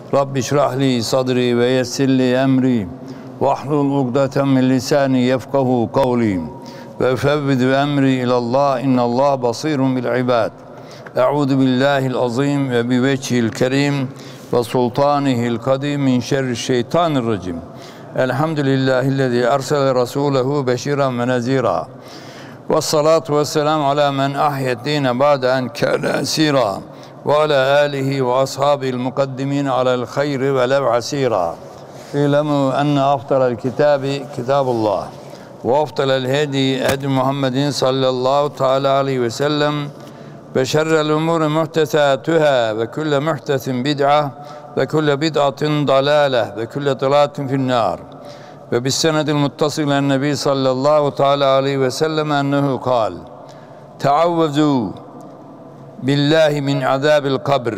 Rabbi şrah li sadri ve yessir li emri vahlul ugdeten min lisani yefkahu kavli ve fevvidu emri ilallah innallah basirun bil ibad. Eûzu billahil azim ve bi vecihil kerim ve sultanihil kadim min şerri'şşeytanirracim. Elhamdülillahillezî ersele rasûlehu beşiran ve nezîrâ. Vessalatu vesselamu ala men ahyed-dîne ba'de en kâne esîrâ. Ve ala âlihi ve ashâbihil mukaddimin alel hayri ve lev asîrâ. İlemû enne aftalel kitâbi kitâbullah. Ve aftalel hedi hedi Muhammedin sallallahu teâlâ aleyhi ve sellem. Ve şerrel umûri muhtesâtuhâ ve külle muhtesin bid'a ve külle bid'atin dalâle ve külle dalâletin finnâr. Ve bis senedil muttasilen nebi sallallahu teâlâ aleyhi ve sellem ennehu kâl. Teavvezû billahi min azâbil kabr.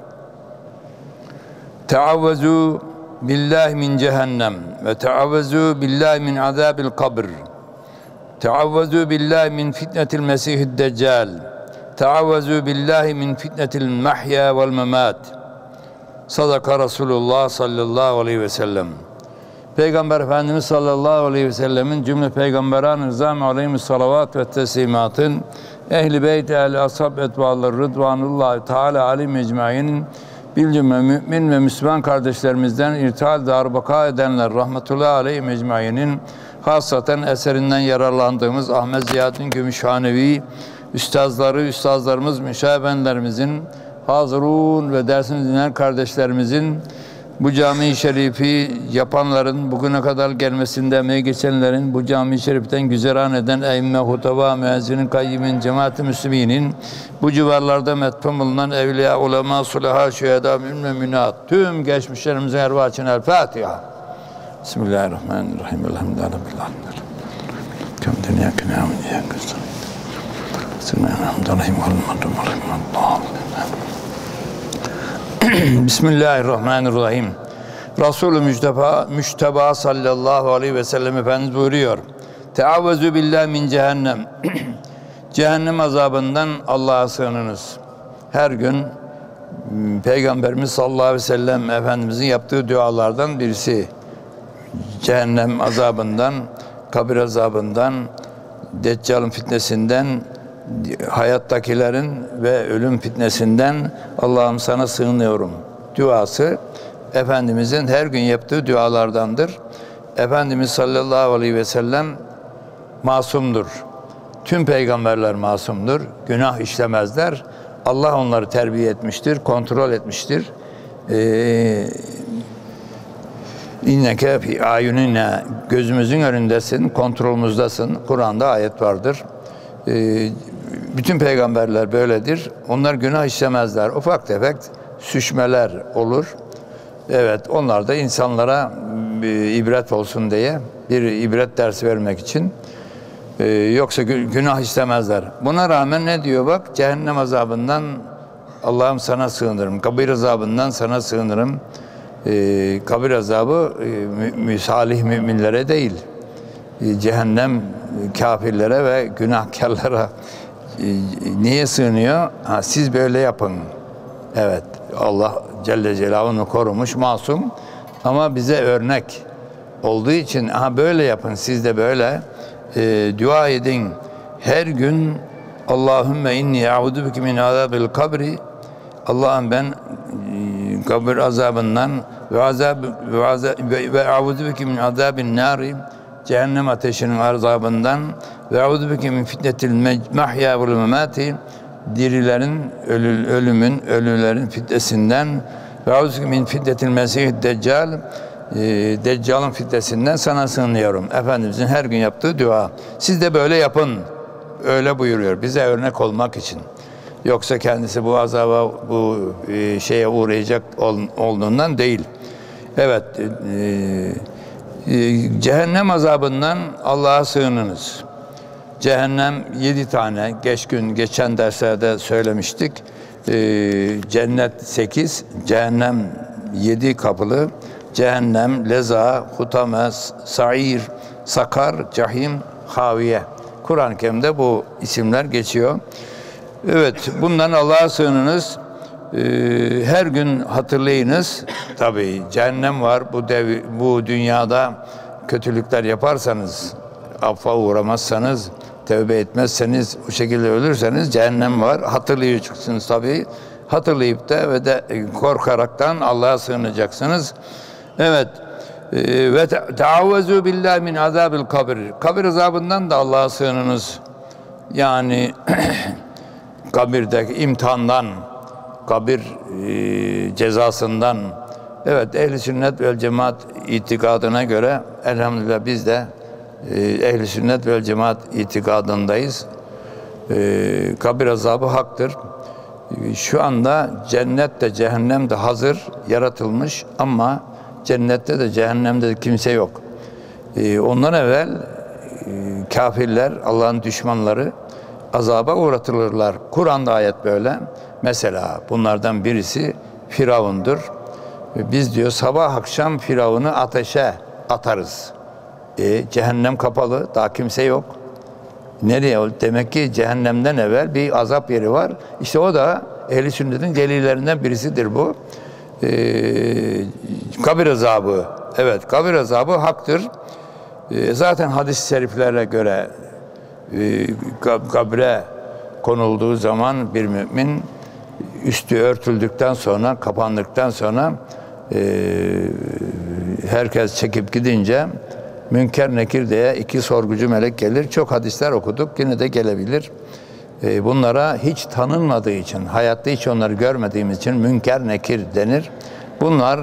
Teavvezû billahi min cehennem ve teavvezû billahi min azâbil kabr. Teavvezû billahi min fitnetil mesihid deccal. Teavvezû billahi min fitnetil mahya vel memat. Sadaka Resulullah sallallahu aleyhi ve sellem. Peygamber Efendimiz sallallahu aleyhi ve sellemin cümle peygamberan rızam aleyhimus salavat ve teslimatın ehl-i beyt, ehl-i ashab, etbâları rıdvanullahi teâlâ aleyhim ecmaîn bil cümle mümin ve Müslüman kardeşlerimizden irtihal darbaka edenler rahmetullahi aleyhim ecmaînin hasaten eserinden yararlandığımız Ahmet Ziyaddin Gümüşhanevi üstazlarımız, müşahibenlerimizin, hazırun ve dersini dinleyen kardeşlerimizin, bu cami-i şerifi yapanların, bugüne kadar gelmesinde emeği geçenlerin, bu cami-i şeriften güzeran eden eyyime, hutaba, müezzinin, kayyimin, cemaat-i müsliminin, bu civarlarda metfun bulunan evliya, ulema, sulaha, şühedâ, müminat, tüm geçmişlerimizin ervah için El Fatiha. Bismillahirrahmanirrahim. Elhamdülillahi Rabbil âlemin. Kâm dünyâke nâmin iyâke nestaîn. Bismillahirrahmanirrahim. Resulü Müşteba sallallahu aleyhi ve sellem Efendimiz buyuruyor. Teavvezü billahi min cehennem. Cehennem azabından Allah'a sığınınız. Her gün Peygamberimiz sallallahu aleyhi ve sellem Efendimizin yaptığı dualardan birisi. Cehennem azabından, kabir azabından, Deccal'ın fitnesinden, hayattakilerin ve ölüm fitnesinden Allah'ım sana sığınıyorum duası Efendimizin her gün yaptığı dualardandır. Efendimiz sallallahu aleyhi ve sellem masumdur. Tüm peygamberler masumdur. Günah işlemezler. Allah onları terbiye etmiştir, kontrol etmiştir. İnneke fi ayunina, gözümüzün önündesin, kontrolümüzdesin. Kur'an'da ayet vardır. Bütün peygamberler böyledir. Onlar günah işlemezler. Ufak tefek süşmeler olur. Evet, onlar da insanlara ibret olsun diye bir ibret dersi vermek için. Yoksa günah işlemezler. Buna rağmen ne diyor bak? Cehennem azabından Allah'ım sana sığınırım. Kabir azabından sana sığınırım. Kabir azabı salih müminlere değil. Cehennem kafirlere ve günahkarlara. Niye sığınıyor? Siz böyle yapın. Evet, Allah Celle Celaluhu'nu korumuş, masum. Ama bize örnek olduğu için böyle yapın, siz de böyle dua edin. Her gün Allahümme inni a'udu bike min azabil kabri. Allah'ım ben kabir azabından ve a'udu bike min azabin nari, cehennem ateşinin azabından ve a'udu bike min fitnetil mahya vel memati, dirilerin, ölülerin fitnesinden ve a'udu bike min fitnetil mesihid deccal, Deccal'ın fitnesinden sana sığınıyorum. Efendimizin her gün yaptığı dua. Siz de böyle yapın. Öyle buyuruyor. Bize örnek olmak için. Yoksa kendisi bu azaba, bu şeye uğrayacak olduğundan değil. Evet. Cehennem azabından Allah'a sığınınız. Cehennem 7 tane. Geçen derslerde söylemiştik. Cennet 8, cehennem 7 kapılı. Cehennem, leza, hutame, sa'ir, sakar, cahim, haviye. Kur'an-ı Kerim'de bu isimler geçiyor. Evet, bundan Allah'a sığınınız. her gün hatırlayınız. Tabii cehennem var. Bu dünyada kötülükler yaparsanız, affa uğramazsanız, tevbe etmezseniz, o şekilde ölürseniz cehennem var. Hatırlayacaksınız tabii. Hatırlayıp da ve de korkaraktan Allah'a sığınacaksınız. Evet. Ve teavvezu billahi min azabil kabir. Kabir azabından da Allah'a sığınınız. Yani kabirdeki imtihandan, kabir cezasından. Evet, ehl-i sünnet vel cemaat itikadına göre elhamdülillah biz de ehl-i sünnet vel cemaat itikadındayız. Kabir azabı haktır. Şu anda cennet de cehennem de hazır, yaratılmış ama cennette de cehennemde de kimse yok. Ondan evvel kafirler, Allah'ın düşmanları azaba uğratılırlar. Kur'an'da ayet böyle. Mesela bunlardan birisi Firavun'dur. Biz diyor sabah akşam Firavun'u ateşe atarız. Cehennem kapalı, daha kimse yok. Nereye? Demek ki cehennemden evvel bir azap yeri var. İşte o da ehl-i sünnetin delillerinden birisidir bu. Kabir azabı. Evet, kabir azabı haktır. Zaten hadis-i şeriflere göre kabre konulduğu zaman bir mümin üstü örtüldükten sonra, kapandıktan sonra herkes çekip gidince Münker Nekir diye iki sorgucu melek gelir. Çok hadisler okuduk. Yine de gelebilir. Bunlara hiç tanınmadığı için, hayatta hiç onları görmediğimiz için Münker Nekir denir. Bunlar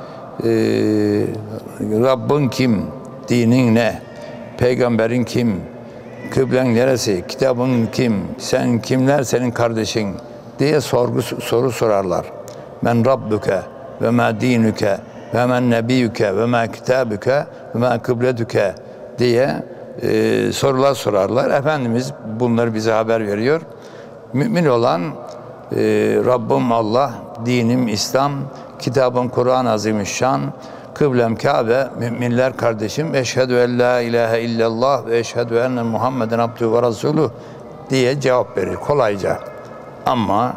Rabbin kim? Dinin ne? Peygamberin kim? Kıblen neresi? Kitabın kim? Sen kimler senin kardeşin? Diye soru sorarlar. Men Rabbuke ve ma dinuke ve men nebiyyuke ve ma kitabuke ve ma kıbleduke diye sorular sorarlar. Efendimiz bunları bize haber veriyor. Mümin olan Rabbim Allah, dinim İslam, kitabım Kur'an-ı Azimüşşan, kıblem Kabe, müminler kardeşim, eşhedü en la ilahe illallah ve eşhedü enne Muhammeden abdühü ve rasuluh diye cevap verir kolayca. Ama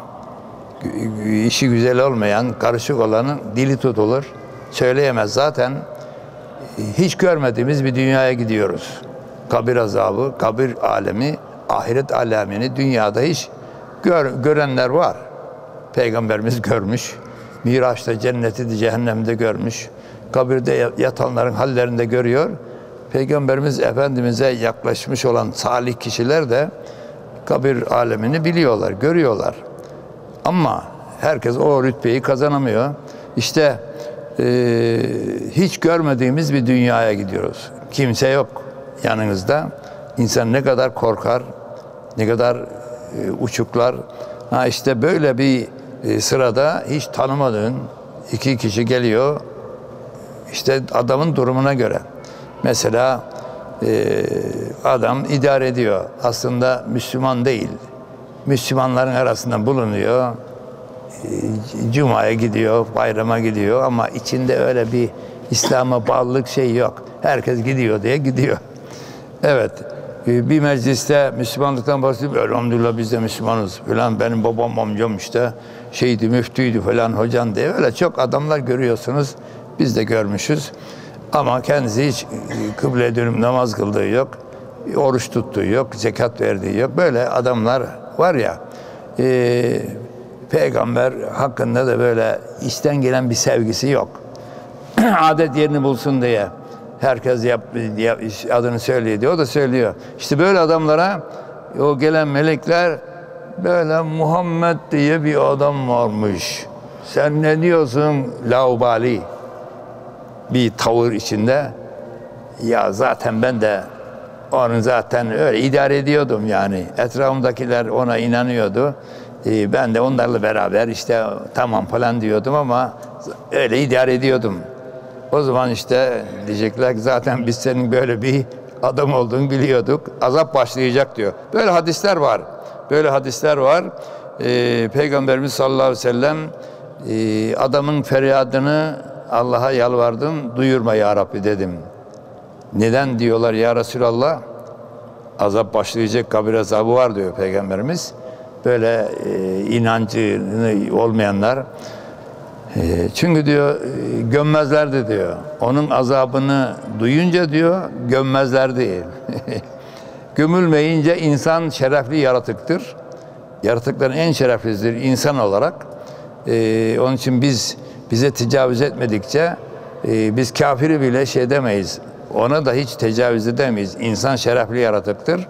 işi güzel olmayan, karışık olanın dili tutulur, söyleyemez. Zaten hiç görmediğimiz bir dünyaya gidiyoruz. Kabir azabı, kabir alemi, ahiret alemini dünyada hiç görenler var. Peygamberimiz görmüş, Miraç'ta cenneti de cehennemde görmüş, kabirde yatanların hallerini de görüyor. Peygamberimiz Efendimiz'e yaklaşmış olan salih kişiler de kabir alemini biliyorlar, görüyorlar. Ama herkes o rütbeyi kazanamıyor. İşte hiç görmediğimiz bir dünyaya gidiyoruz. Kimse yok yanınızda. İnsan ne kadar korkar, ne kadar uçuklar. İşte böyle bir sırada hiç tanımadığın iki kişi geliyor. İşte adamın durumuna göre. Mesela adam idare ediyor. Aslında Müslüman değil. Müslümanların arasında bulunuyor. Cuma'ya gidiyor, bayrama gidiyor ama içinde öyle bir İslam'a bağlılık şey yok. Herkes gidiyor diye gidiyor. Evet, bir mecliste Müslümanlıktan bahsediyor. Elhamdülillah biz de Müslümanız falan. Benim babam amcam işte şeydi, müftüydü falan hocan diye. Öyle çok adamlar görüyorsunuz. Biz de görmüşüz. Ama kendisi hiç kıbleye dönüp namaz kıldığı yok. Oruç tuttuğu yok, zekat verdiği yok. Böyle adamlar var ya. Peygamber hakkında da böyle içten gelen bir sevgisi yok. Adet yerini bulsun diye herkes adını söylüyor diyor. O da söylüyor. İşte böyle adamlara o gelen melekler böyle Muhammed diye bir adam varmış. Sen ne diyorsun? Laubali bir tavır içinde. Ya zaten ben de onu zaten öyle idare ediyordum yani. Etrafımdakiler ona inanıyordu. Ben de onlarla beraber işte tamam falan diyordum ama öyle idare ediyordum. O zaman işte diyecekler ki zaten biz senin böyle bir adam olduğunu biliyorduk. Azap başlayacak diyor. Böyle hadisler var. Böyle hadisler var. Peygamberimiz sallallahu aleyhi ve sellem adamın feryadını Allah'a yalvardım. Duyurma ya Rabbi dedim. Neden diyorlar ya Resulallah? Azap başlayacak, kabir azabı var diyor Peygamberimiz. böyle inancı olmayanlar. Çünkü diyor gömmezlerdi diyor. Onun azabını duyunca diyor gömmezlerdi. Gömülmeyince insan şerefli yaratıktır. Yaratıkların en şereflisidir insan olarak. Onun için bize tecavüz etmedikçe biz kafiri bile şey demeyiz. Ona da hiç tecavüz edemeyiz. İnsan şerefli yaratıktır.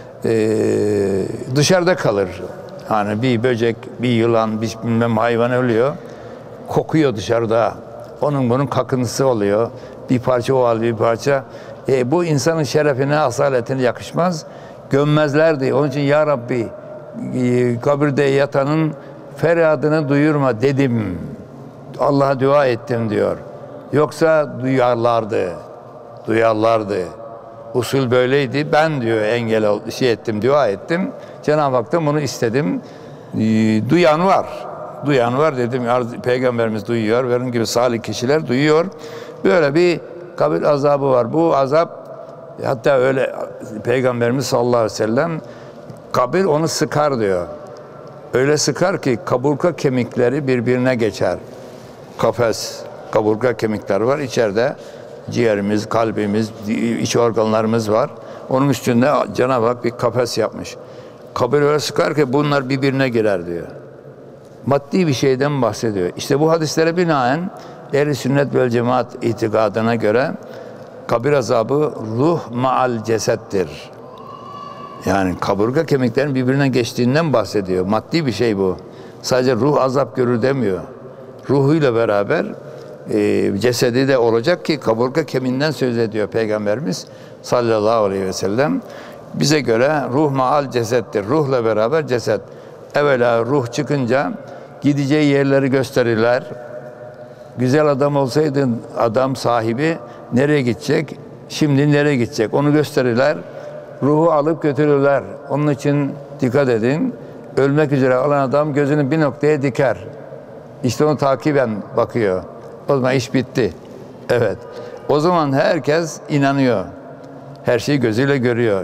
Dışarıda kalır. Hani bir böcek, bir yılan, bir bilmem hayvan ölüyor. Kokuyor dışarıda. Onun bunun kakıntısı oluyor. Bir parça o alıyor, bir parça. Bu insanın şerefine, asaletine yakışmaz. Gömmezlerdi. Onun için ya Rabbi kabirde yatanın feryadını duyurma dedim. Allah'a dua ettim diyor. Yoksa duyarlardı. Duyarlardı. Usul böyleydi. Ben diyor ettim, dua ettim. Cenab-ı Hak'tan bunu istedim. Duyan var. Duyan var dedim. Peygamberimiz duyuyor. Benim gibi salih kişiler duyuyor. Böyle bir kabir azabı var. Bu azap hatta öyle Peygamberimiz sallallahu aleyhi ve sellem kabir onu sıkar diyor. Öyle sıkar ki kaburga kemikleri birbirine geçer. Kafes, kaburga kemikleri var. İçeride ciğerimiz, kalbimiz, iç organlarımız var. Onun üstünde Cenab-ı Hak bir kafes yapmış. Kabir öyle sıkar ki bunlar birbirine girer diyor. Maddi bir şeyden bahsediyor. İşte bu hadislere binaen Ehl-i Sünnet vel Cemaat itikadına göre kabir azabı ruh maal cesettir. Yani kaburga kemiklerin birbirine geçtiğinden bahsediyor. Maddi bir şey bu. Sadece ruh azap görür demiyor. Ruhuyla beraber cesedi de olacak ki kaburga kemiğinden söz ediyor Peygamberimiz sallallahu aleyhi ve sellem. Bize göre ruh maal cesettir. Ruhla beraber ceset. Evvela ruh çıkınca gideceği yerleri gösterirler. Güzel adam olsaydın adam sahibi nereye gidecek? Şimdi nereye gidecek? Onu gösterirler. Ruhu alıp götürürler. Onun için dikkat edin. Ölmek üzere olan adam gözünü bir noktaya diker. İşte onu takiben bakıyor. O zaman iş bitti. Evet. O zaman herkes inanıyor. Her şeyi gözüyle görüyor.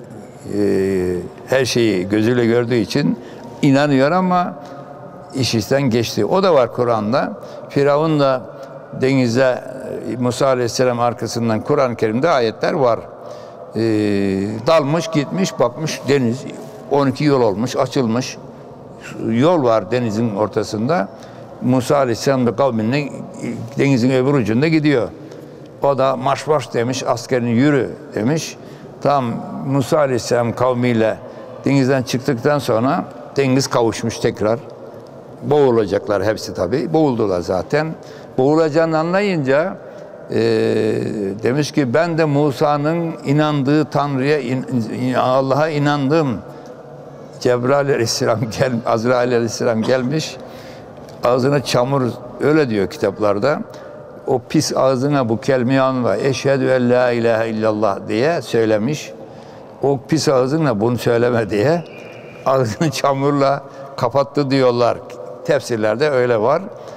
Her şeyi gözüyle gördüğü için inanıyor ama iş işten geçti. O da var Kur'an'da. Firavun da denize Musa Aleyhisselam arkasından Kur'an-ı Kerim'de ayetler var. Dalmış gitmiş bakmış deniz 12 yol olmuş açılmış. Yol var denizin ortasında. Musa Aleyhisselam da kavmine denizin öbür ucunda gidiyor. O da marş marş demiş, askerini yürü demiş. Tam Musa Aleyhisselam kavmiyle denizden çıktıktan sonra deniz kavuşmuş tekrar. Boğulacaklar hepsi tabii. Boğuldular zaten. Boğulacağını anlayınca demiş ki ben de Musa'nın inandığı Tanrı'ya, Allah'a inandım. Cebrail Aleyhisselam Azrail Aleyhisselam gelmiş. Ağzına çamur, öyle diyor kitaplarda. O pis ağzına bu kelimeyi anla. Eşhedü en la ilahe illallah diye söylemiş. O pis ağzına bunu söyleme diye ağzını çamurla kapattı diyorlar. Tefsirlerde öyle var.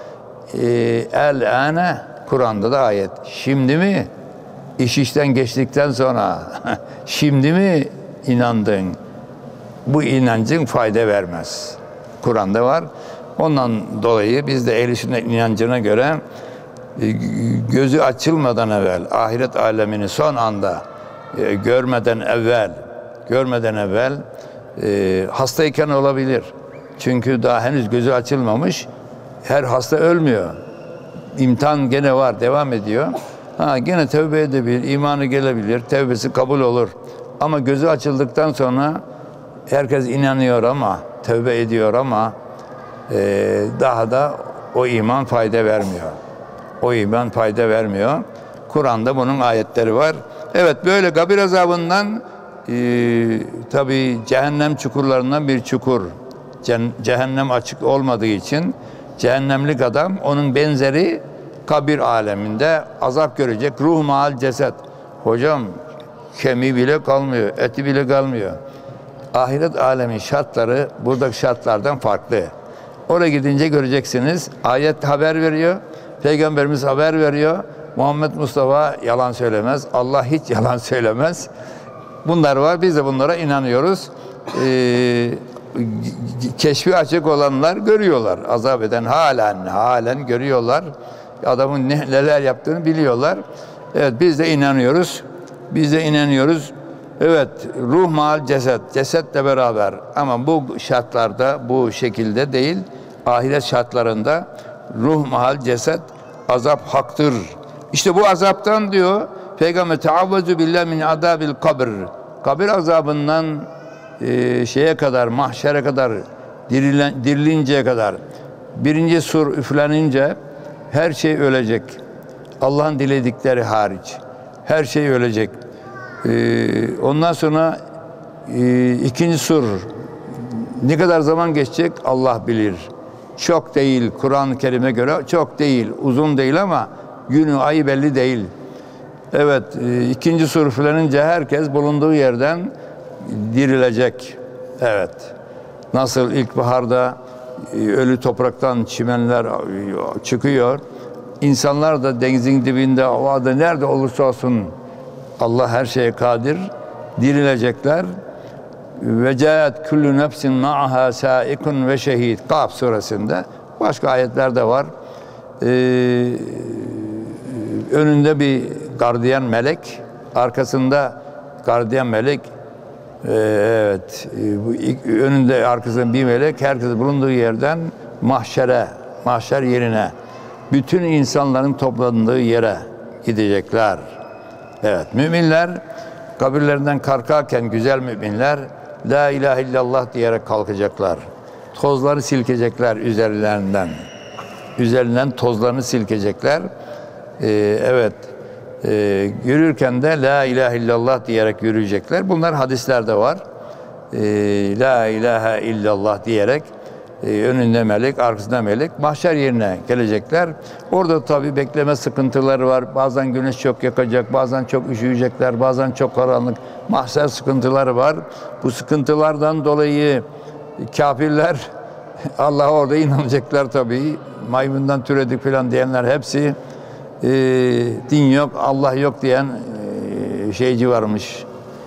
El-ane Kur'an'da da ayet. Şimdi mi? İş işten geçtikten sonra şimdi mi inandın? Bu inancın fayda vermez. Kur'an'da var. Ondan dolayı biz de Ehl-i Sünnet inancına göre gözü açılmadan evvel, ahiret alemini son anda görmeden evvel hastayken olabilir. Çünkü daha henüz gözü açılmamış. Her hasta ölmüyor. İmtihan gene var, devam ediyor. Gene tövbe edebilir, imanı gelebilir, tövbesi kabul olur. Ama gözü açıldıktan sonra herkes inanıyor ama, tövbe ediyor ama daha da o iman fayda vermiyor. O iman fayda vermiyor. Kur'an'da bunun ayetleri var. Evet, böyle kabir azabından tabii cehennem çukurlarından bir çukur. Cehennem açık olmadığı için cehennemlik adam, onun benzeri kabir aleminde azap görecek. Ruh maal ceset. Hocam kemiği bile kalmıyor, eti bile kalmıyor. Ahiret alemin şartları buradaki şartlardan farklı. Oraya gidince göreceksiniz. Ayet haber veriyor. Peygamberimiz haber veriyor. Muhammed Mustafa yalan söylemez. Allah hiç yalan söylemez. Bunlar var. Biz de bunlara inanıyoruz. keşfi açık olanlar görüyorlar. Azap eden halen görüyorlar. Adamın neler yaptığını biliyorlar. Evet, biz de inanıyoruz. Evet, ruh mal ceset, cesetle beraber. Ama bu şartlarda, bu şekilde değil. Ahiret şartlarında ruh mal ceset, azap haktır. İşte bu azaptan diyor Peygamber, teavvezu billahi min azabil kabr. Kabir azabından şeye kadar, mahşere kadar, dirilinceye kadar, birinci sur üflenince her şey ölecek. Allah'ın diledikleri hariç. Her şey ölecek. Ondan sonra ikinci sur ne kadar zaman geçecek Allah bilir. Çok değil, Kur'an-ı Kerim'e göre çok değil, uzun değil ama günü, ayı belli değil. Evet, ikinci sur üflenince herkes bulunduğu yerden dirilecek. Evet. Nasıl ilkbaharda ölü topraktan çimenler çıkıyor. İnsanlar da denizin dibinde, havada nerede olursa olsun Allah her şeye kadir, dirilecekler. Ve caet kullu nefsin ma'aha saikun ve şehid. Kaf suresinde. Başka ayetler de var. Önünde bir gardiyan melek, arkasında gardiyan melek. Evet, önünde arkasında bir melek, herkes bulunduğu yerden mahşer yerine, bütün insanların toplandığı yere gidecekler. Evet, müminler kabirlerinden kalkarken güzel müminler La ilahe illallah diyerek kalkacaklar. Tozları silkecekler üzerlerinden. Üzerinden tozlarını silkecekler. Evet, yürürken de La ilahe illallah diyerek yürüyecekler. Bunlar hadislerde var. La ilahe illallah diyerek önünde melek, arkasında melek, mahşer yerine gelecekler. Orada tabii bekleme sıkıntıları var. Bazen güneş çok yakacak, bazen çok üşüyecekler, bazen çok karanlık. Mahşer sıkıntıları var. Bu sıkıntılardan dolayı kafirler Allah'a orada inanacaklar tabii. Maymundan türedik falan diyenler hepsi din yok, Allah yok diyen şeyci varmış,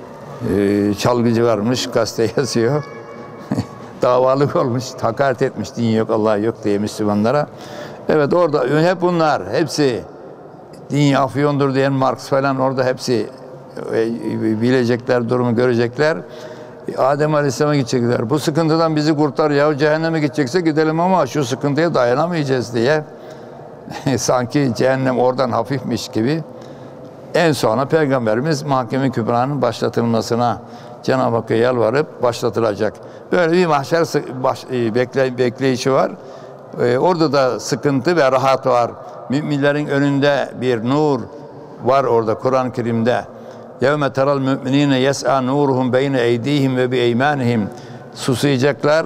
çalgıcı varmış, gazete yazıyor. Davalık olmuş, hakaret etmiş, din yok, Allah yok diye Müslümanlara. Evet, orada hep bunlar, hepsi din afyondur diyen Marx falan orada hepsi bilecekler, durumu görecekler. Adem Aleyhisselam'a gidecekler. Bu sıkıntıdan bizi kurtar ya, cehenneme gidecekse gidelim ama şu sıkıntıya dayanamayacağız diye. Sanki cehennem oradan hafifmiş gibi. En sonra Peygamberimiz Mahkeme-i Kübra'nın başlatılmasına Cenab-ı Hakk'a yalvarıp başlatılacak. Böyle bir mahşer bekleyişi var. Orada da sıkıntı ve rahat var. Müminlerin önünde bir nur var orada Kur'an-ı Kerim'de. يَوْمَ تَرَى الْمُؤْمِنِينَ يَسْعَى نُورُهُمْ بَيْنَ اَيْدِيهِمْ وَبِاَيْمَانِهِمْ Susayacaklar.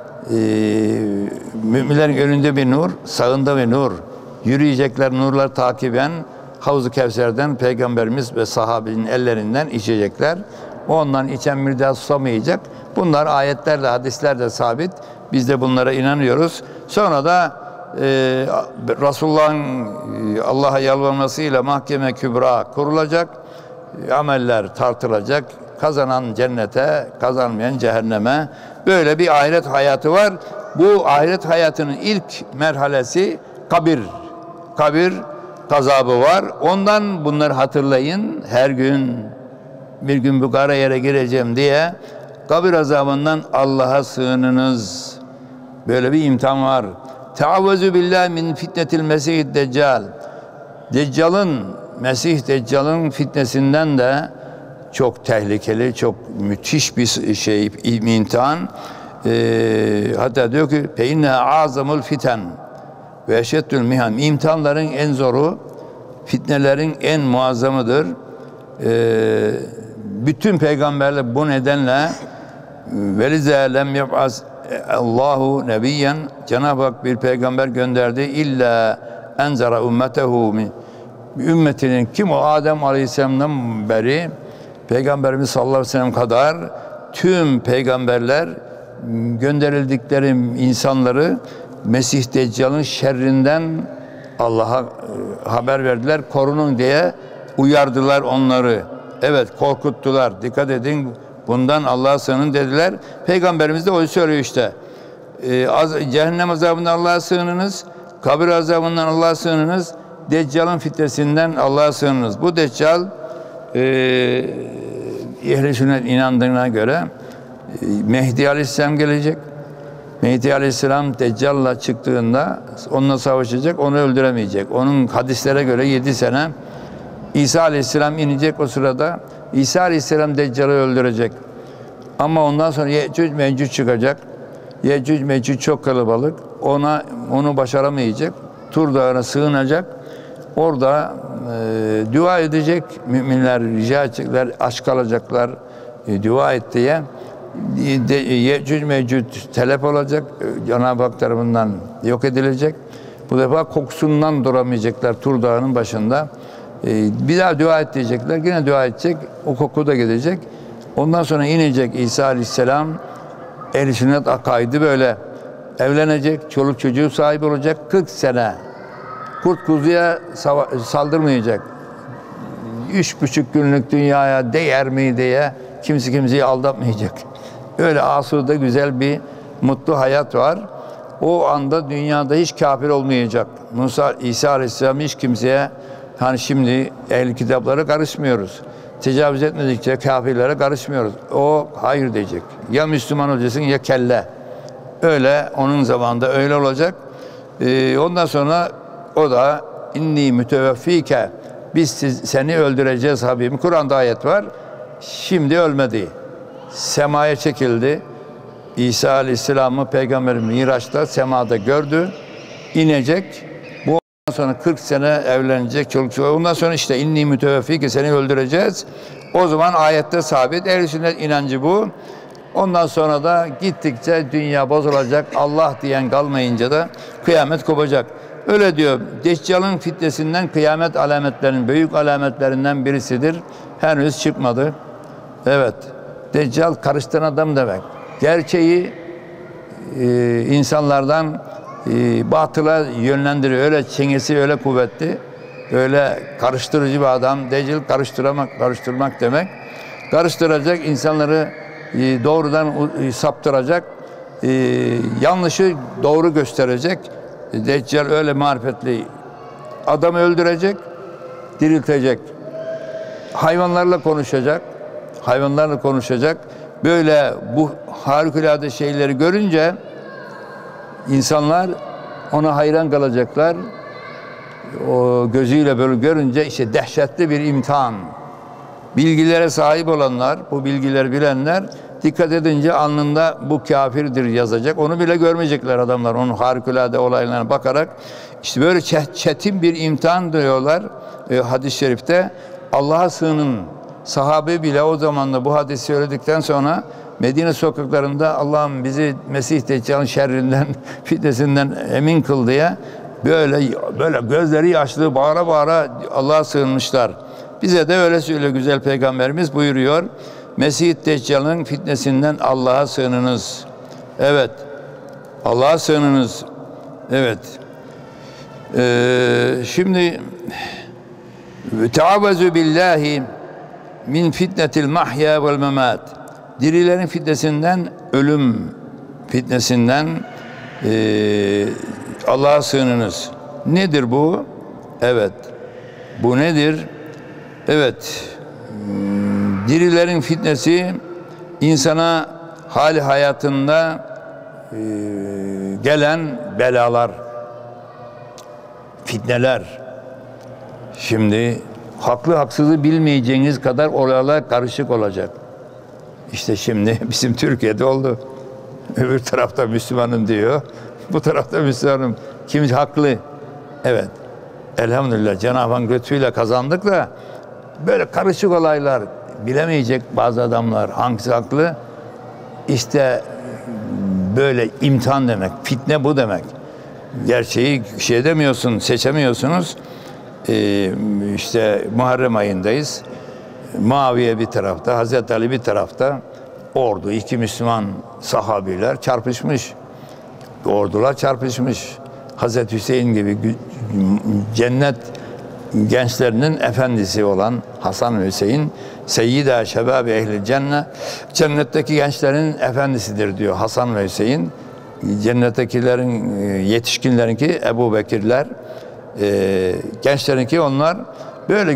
Müminlerin önünde bir nur, sağında bir nur. Yürüyecekler nurlar takiben Havz-ı Kevser'den Peygamberimiz ve sahabenin ellerinden içecekler. Ondan içen bir daha susamayacak. Bunlar ayetlerle, hadislerle sabit. Biz de bunlara inanıyoruz. Sonra da Resulullah'ın Allah'a yalvarmasıyla Mahkeme Kübra kurulacak. Ameller tartılacak. Kazanan cennete, kazanmayan cehenneme. Böyle bir ahiret hayatı var. Bu ahiret hayatının ilk merhalesi kabir. Kabir gazabı var. Ondan bunları hatırlayın. Her gün bir gün bu kara yere gireceğim diye kabir azabından Allah'a sığınınız. Böyle bir imtihan var. Teavvezu billahi min fitnetil mesih deccal. Mesih Deccal'ın fitnesinden de çok tehlikeli, çok müthiş bir şey, imtihan. Hatta diyor ki فَاِنَّهَا عَظَمُ الْفِتَنِ وَاَشَدُّ الْمِهَنِ İmtihanların en zoru, fitnelerin en muazzamıdır. Bütün peygamberler bu nedenle وَلِذَا لَمْ يَبْعَثْ Allahu nebiyyen Cenab-ı Hak bir peygamber gönderdi illa enzara ummetehu ümmetinin kim o Adem Aleyhisselam'dan beri Peygamberimiz sallallahu aleyhi ve sellem kadar tüm peygamberler gönderildikleri insanları Mesih Deccal'ın şerrinden Allah'a haber verdiler, korunun diye uyardılar onları. Evet, korkuttular. Dikkat edin, Bundan Allah'a sığının dediler. Peygamberimiz de onu söylüyor işte. Cehennem azabından Allah'a sığınınız, kabir azabından Allah'a sığınınız, Deccal'ın fitnesinden Allah'a sığınınız. Bu Deccal ehl-i sünnet inandığına göre Mehdi Aleyhisselam gelecek. Mehdi Aleyhisselam Deccal'la çıktığında onunla savaşacak, onu öldüremeyecek. Onun hadislere göre 7 sene İsa Aleyhisselam inecek o sırada. İsa Aleyhisselam Deccal'ı öldürecek. Ama ondan sonra Yecüc Mecüc çıkacak. Yecüc Mecüc çok kalabalık. Onu başaramayacak. Tur Dağı'na sığınacak. Orada dua edecek. Müminler rica edecekler, aç kalacaklar. Dua et diye. Yecüc Mecüc telef olacak. Cenab-ı Hak tarafından yok edilecek. Bu defa kokusundan duramayacaklar Tur Dağı'nın başında. Bir daha dua et diyecekler. Yine dua edecek. O koku da gidecek. Ondan sonra inecek İsa Aleyhisselam. Ehl-i sünnet akaidi böyle. Evlenecek. Çoluk çocuğu sahibi olacak. 40 sene. Kurt kuzuya saldırmayacak. 3,5 günlük dünyaya değer mi diye kimse kimseyi aldatmayacak. Öyle asude güzel bir mutlu hayat var. O anda dünyada hiç kafir olmayacak. İsa Aleyhisselam hiç kimseye, hani şimdi ehl-i kitaplara karışmıyoruz. Tecavüz etmedikçe kafirlere karışmıyoruz. O hayır diyecek. Ya Müslüman olacaksın ya kelle. Öyle onun zamanında öyle olacak. Ondan sonra o da inni müteveffike, biz seni öldüreceğiz Habibim. Kur'an'da ayet var. Şimdi ölmedi. Semaya çekildi. İsa Aleyhisselam'ı Peygamber Miraç'ta semada gördü. İnecek. Bu ondan sonra 40 sene evlenecek çoluk çocuğu. Ondan sonra işte inni müteveffike, seni öldüreceğiz. O zaman ayette sabit. Ehl-i sünnet inancı bu. Ondan sonra da gittikçe dünya bozulacak. Allah diyen kalmayınca da kıyamet kopacak. Öyle diyor. Deccal'ın fitnesinden kıyamet alametlerinin, büyük alametlerinden birisidir. Henüz çıkmadı. Evet. Deccal karıştıran adam demek. Gerçeği insanlardan batıla yönlendiriyor. Öyle çengesi öyle kuvvetli. Öyle karıştırıcı bir adam. Deccal karıştırmak demek. Karıştıracak, insanları doğrudan saptıracak. Yanlışı doğru gösterecek. Deccal öyle marifetli. Adamı öldürecek, diriltecek. Hayvanlarla konuşacak. Böyle bu harikulade şeyleri görünce insanlar ona hayran kalacaklar. O gözüyle böyle görünce işte dehşetli bir imtihan. Bilgilere sahip olanlar, bu bilgileri bilenler dikkat edince alnında bu kafirdir yazacak. Onu bile görmeyecekler adamlar. Onun harikulade olaylarına bakarak işte böyle çetin bir imtihan diyorlar hadis-i şerifte. Allah'a sığının. Sahabe bile o zaman da bu hadisi söyledikten sonra Medine sokaklarında Allah'ım bizi Mesih Deccal'ın şerrinden, fitnesinden emin kıl diye böyle gözleri yaşlı bağıra bağıra Allah'a sığınmışlar. Bize de öyle söylüyor güzel Peygamberimiz buyuruyor. Mesih Deccal'ın fitnesinden Allah'a sığınınız. Evet. Allah'a sığınınız. Evet. Şimdi teavvezu billahi min fitnetil mahya vel memat. Dirilerin fitnesinden, ölüm fitnesinden Allah'a sığınınız. Nedir bu? Evet. Bu nedir? Evet. Dirilerin fitnesi insana hali hayatında gelen belalar, fitneler. Şimdi haklı haksızı bilmeyeceğiniz kadar olaylar karışık olacak. İşte şimdi bizim Türkiye'de oldu. Öbür tarafta Müslümanım diyor. Bu tarafta Müslümanım. Kim haklı? Evet. Elhamdülillah Cenab-ı Hak lütfuyla kazandık da böyle karışık olaylar bilemeyecek bazı adamlar. Hangisi haklı? İşte böyle imtihan demek. Fitne bu demek. Gerçeği şey demiyorsun, seçemiyorsunuz. İşte Muharrem ayındayız. Muaviye bir tarafta, Hazreti Ali bir tarafta. Ordu, iki Müslüman sahabiler çarpışmış. Ordular çarpışmış. Hazreti Hüseyin gibi cennet gençlerinin efendisi olan Hasan ve Hüseyin Seyyida şebabi ehli cennet. Cennetteki gençlerin efendisidir diyor Hasan ve Hüseyin. Cennettekilerin, yetişkinlerinki Ebu Bekirler, gençlerinki onlar. Böyle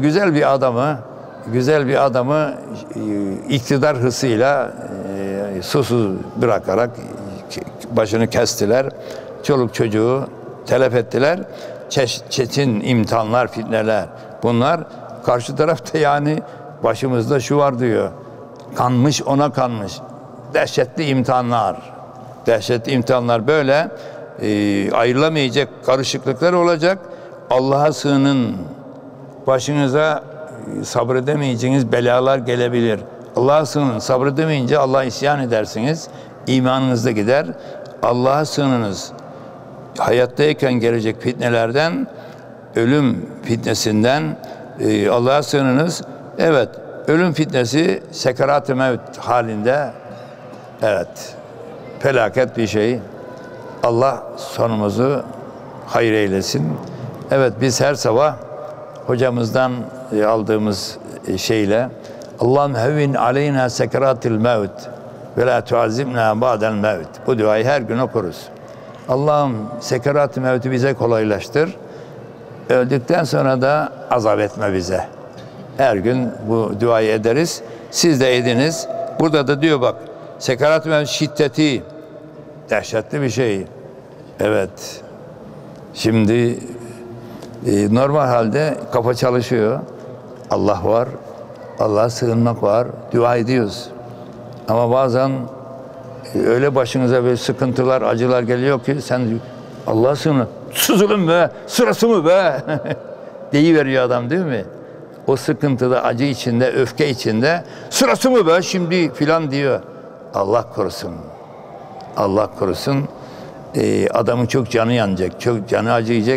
güzel bir adamı iktidar hırsıyla susuz bırakarak başını kestiler. Çoluk çocuğu telef ettiler. Çetin imtihanlar, fitneler. Bunlar karşı tarafta yani başımızda şu var diyor. Kanmış ona kanmış. Dehşetli imtihanlar. Dehşetli imtihanlar böyle ayrılamayacak karışıklıklar olacak. Allah'a sığının. Başınıza sabredemeyeceğiniz belalar gelebilir. Allah'a sığının. Sabredemeyince Allah'a isyan edersiniz. İmanınız da gider. Allah'a sığınınız. Hayattayken gelecek fitnelerden, ölüm fitnesinden Allah'a sığınınız. Evet, ölüm fitnesi sekarat-ı mevt halinde, evet, felaket bir şey. Allah sonumuzu hayır eylesin. Evet, biz her sabah hocamızdan aldığımız şeyle Allahümme hevvin aleyna sekeratil mevt ve la tuazimna ba'del mevt. Bu duayı her gün okuruz. Allah'ım sekerat-ı mevti bize kolaylaştır. Öldükten sonra da azap etme bize. Her gün bu duayı ederiz. Siz de ediniz. Burada da diyor bak, sekerat-ı mevt şiddeti dehşetli bir şey. Evet. Şimdi normal halde kafa çalışıyor. Allah var. Allah'a sığınmak var. Dua ediyoruz. Ama bazen öyle başınıza böyle sıkıntılar, acılar geliyor ki sen Allah'a sığın. Sızılın be, sırası mı be? Deyiveriyor adam değil mi? O sıkıntıda, acı içinde, öfke içinde sırası mı be şimdi filan diyor. Allah korusun. Allah korusun. Adamın çok canı yanacak, çok canı acıyacak.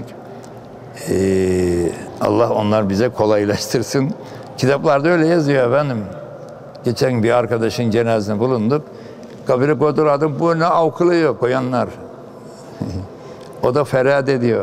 Allah onlar bize kolaylaştırsın. Kitaplarda öyle yazıyor efendim. Geçen bir arkadaşın cenazesine bulunduk. Kabire koydurladım. Bu ne avkılıyor koyanlar. O da feryat ediyor.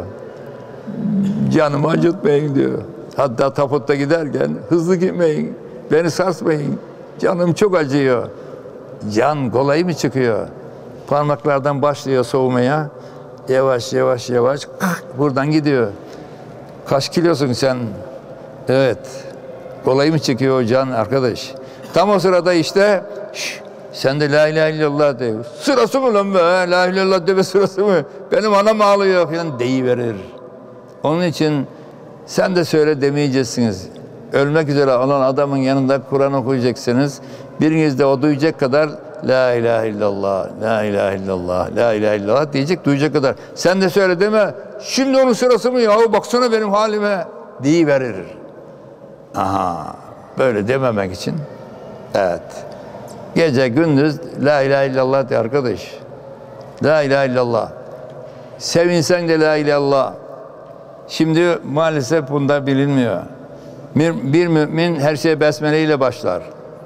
Canımı acıtmayın diyor. Hatta taputta giderken hızlı gitmeyin. Beni sarsmayın. Canım çok acıyor. Can kolay mı çıkıyor? Parmaklardan başlıyor soğumaya. Yavaş yavaş yavaş buradan gidiyor. Kaç kilosun sen? Evet. Kolay mı çıkıyor o can arkadaş? Tam o sırada işte sen de la ilahe illallah de. Sırası mı lan be? La ilahe illallah deme sırası mı? Benim anam ağlıyor falan deyiverir. Onun için sen de söyle demeyeceksiniz. Ölmek üzere olan adamın yanında Kur'an okuyacaksınız. Biriniz de o duyacak kadar la ilahe illallah, la ilahe illallah, la ilahe illallah diyecek, duyacak kadar. Sen de söyle deme. Şimdi onun sırası mı yahu baksana benim halime deyiverir. Aha, böyle dememek için. Evet. Gece gündüz la ilahe illallah de arkadaş. La ilahe illallah. Sevinsen de la ilahe illallah. Şimdi maalesef bunda bilinmiyor. Bir mümin her şeye besmele ile başlar.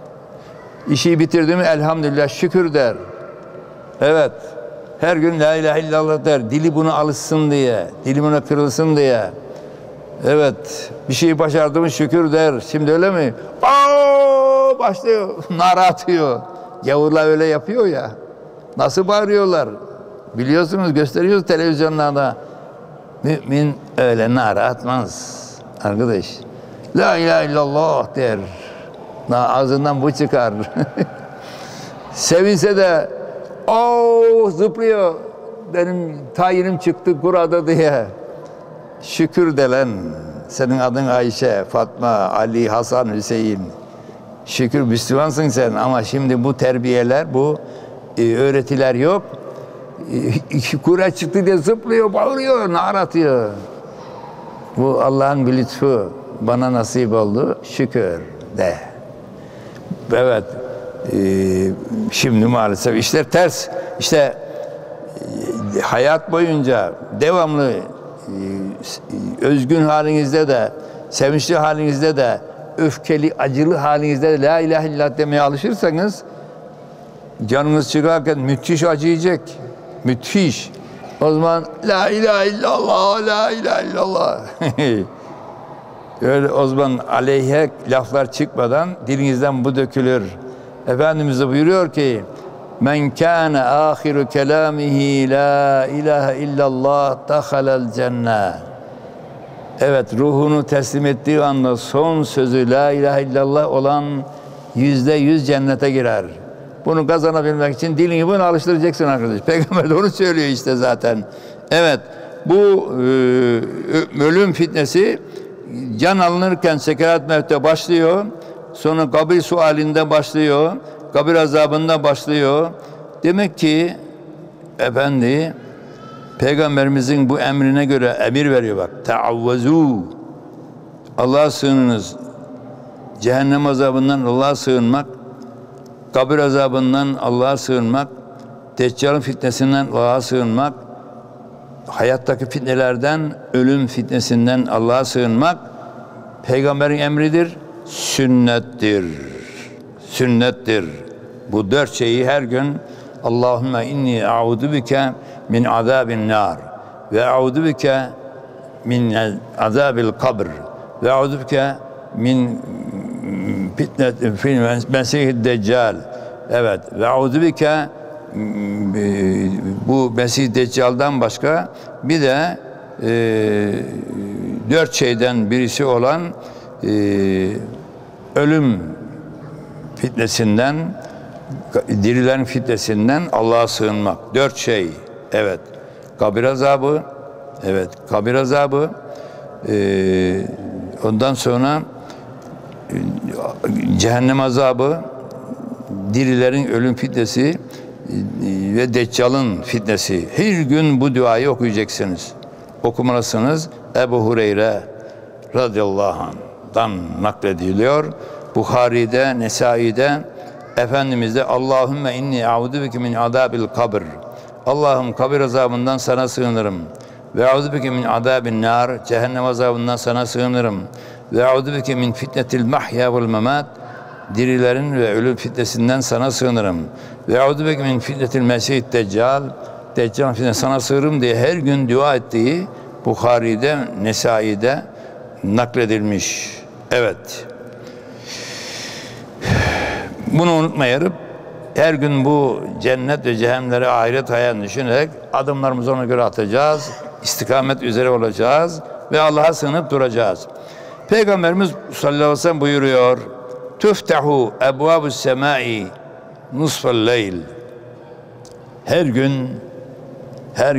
İşi bitirdi mi elhamdülillah şükür der. Evet. Her gün la ilahe illallah der. Dili buna alışsın diye. Dili buna kırılsın diye. Evet. Bir şeyi başardı mı şükür der. Şimdi öyle mi? Aa, başlıyor. Nara atıyor. Gavurlar öyle yapıyor ya. Nasıl bağırıyorlar? Biliyorsunuz, gösteriyoruz televizyonlarda. Mümin öyle nara atmaz. Arkadaş. La ilahe illallah der. Ağzından bu çıkar. Sevinse de zıplıyor. Benim tayinim çıktı kurada diye. Şükür de lan. Senin adın Ayşe, Fatma, Ali, Hasan, Hüseyin. Şükür Müslümansın sen ama şimdi bu terbiyeler, bu öğretiler yok. Kura çıktı diye zıplıyor, bağırıyor, nara atıyor. Bu Allah'ın bir lütfu. Bana nasip oldu. Şükür de. Evet. Şimdi maalesef işler ters. İşte hayat boyunca devamlı özgün halinizde de, sevinçli halinizde de, öfkeli, acılı halinizde de la ilahe illallah demeye alışırsanız canınız çıkarken müthiş acıyacak. Müthiş. O zaman la ilahe illallah, la ilahe illallah. öyle o zaman aleyhe laflar çıkmadan dilinizden bu dökülür. Efendimiz de buyuruyor ki men kâne âhiru kelâmihi la ilahe illallah dakhalel cennet. Evet, ruhunu teslim ettiği anda son sözü la ilahe illallah olan %100 cennete girer. Bunu kazanabilmek için dilini bunu alıştıracaksın arkadaş. Peygamber de onu söylüyor işte zaten. Evet, bu ölüm fitnesi can alınırken sekerat mevte başlıyor. Sonra kabir sualinde başlıyor. Kabir azabında başlıyor. Demek ki efendi Peygamberimizin bu emrine göre emir veriyor bak. Teavvezu. Allah'a sığınınız. Cehennem azabından Allah'a sığınmak, kabir azabından Allah'a sığınmak, Deccal'ın fitnesinden Allah'a sığınmak, hayattaki fitnelerden, ölüm fitnesinden Allah'a sığınmak Peygamberin emridir, sünnettir. Sünnettir. Bu 4 şeyi her gün Allahümme inni a'udu bike min azabin nar ve a'udu bike min azabil kabr ve a'udu bike min fitnet mesih deccal. Evet, ve a'udu bike bu Mesih Deccal'dan başka bir de 4 şeyden birisi olan ölüm fitnesinden, dirilerin fitnesinden Allah'a sığınmak. 4 şey. Evet. Kabir azabı. Evet. Kabir azabı. Ondan sonra cehennem azabı, dirilerin ölüm fitnesi ve Deccal'ın fitnesi. Her gün bu duayı okuyacaksınız. Okumalısınız. Ebu Hureyre radıyallahu anh'dan naklediliyor. Buhari'de, Nesai'de, Efendimiz'de Allahümme inni a'udu bike min azabil kabr. Allah'ım kabir azabından sana sığınırım. Ve a'udu bike min azabin nar. Cehennem azabından sana sığınırım. Ve a'udu bike min fitnetil mahya vel memat. Dirilerin ve ölüm fitnesinden sana sığınırım. Ve a'udu bike min fitnetil mesih deccal. Deccal fitnesinden sana sığınırım diye her gün dua ettiği Buhari'de, Nesai'de nakledilmiş. Evet. Bunu unutmayarıp her gün bu cennet ve cehennemleri ahiret hayal düşünerek adımlarımızı ona göre atacağız. İstikamet üzere olacağız ve Allah'a sığınıp duracağız. Peygamberimiz sallallahu aleyhi ve sellem buyuruyor. Tuftahu ebvabus semai nusfel leyl. Her gün, her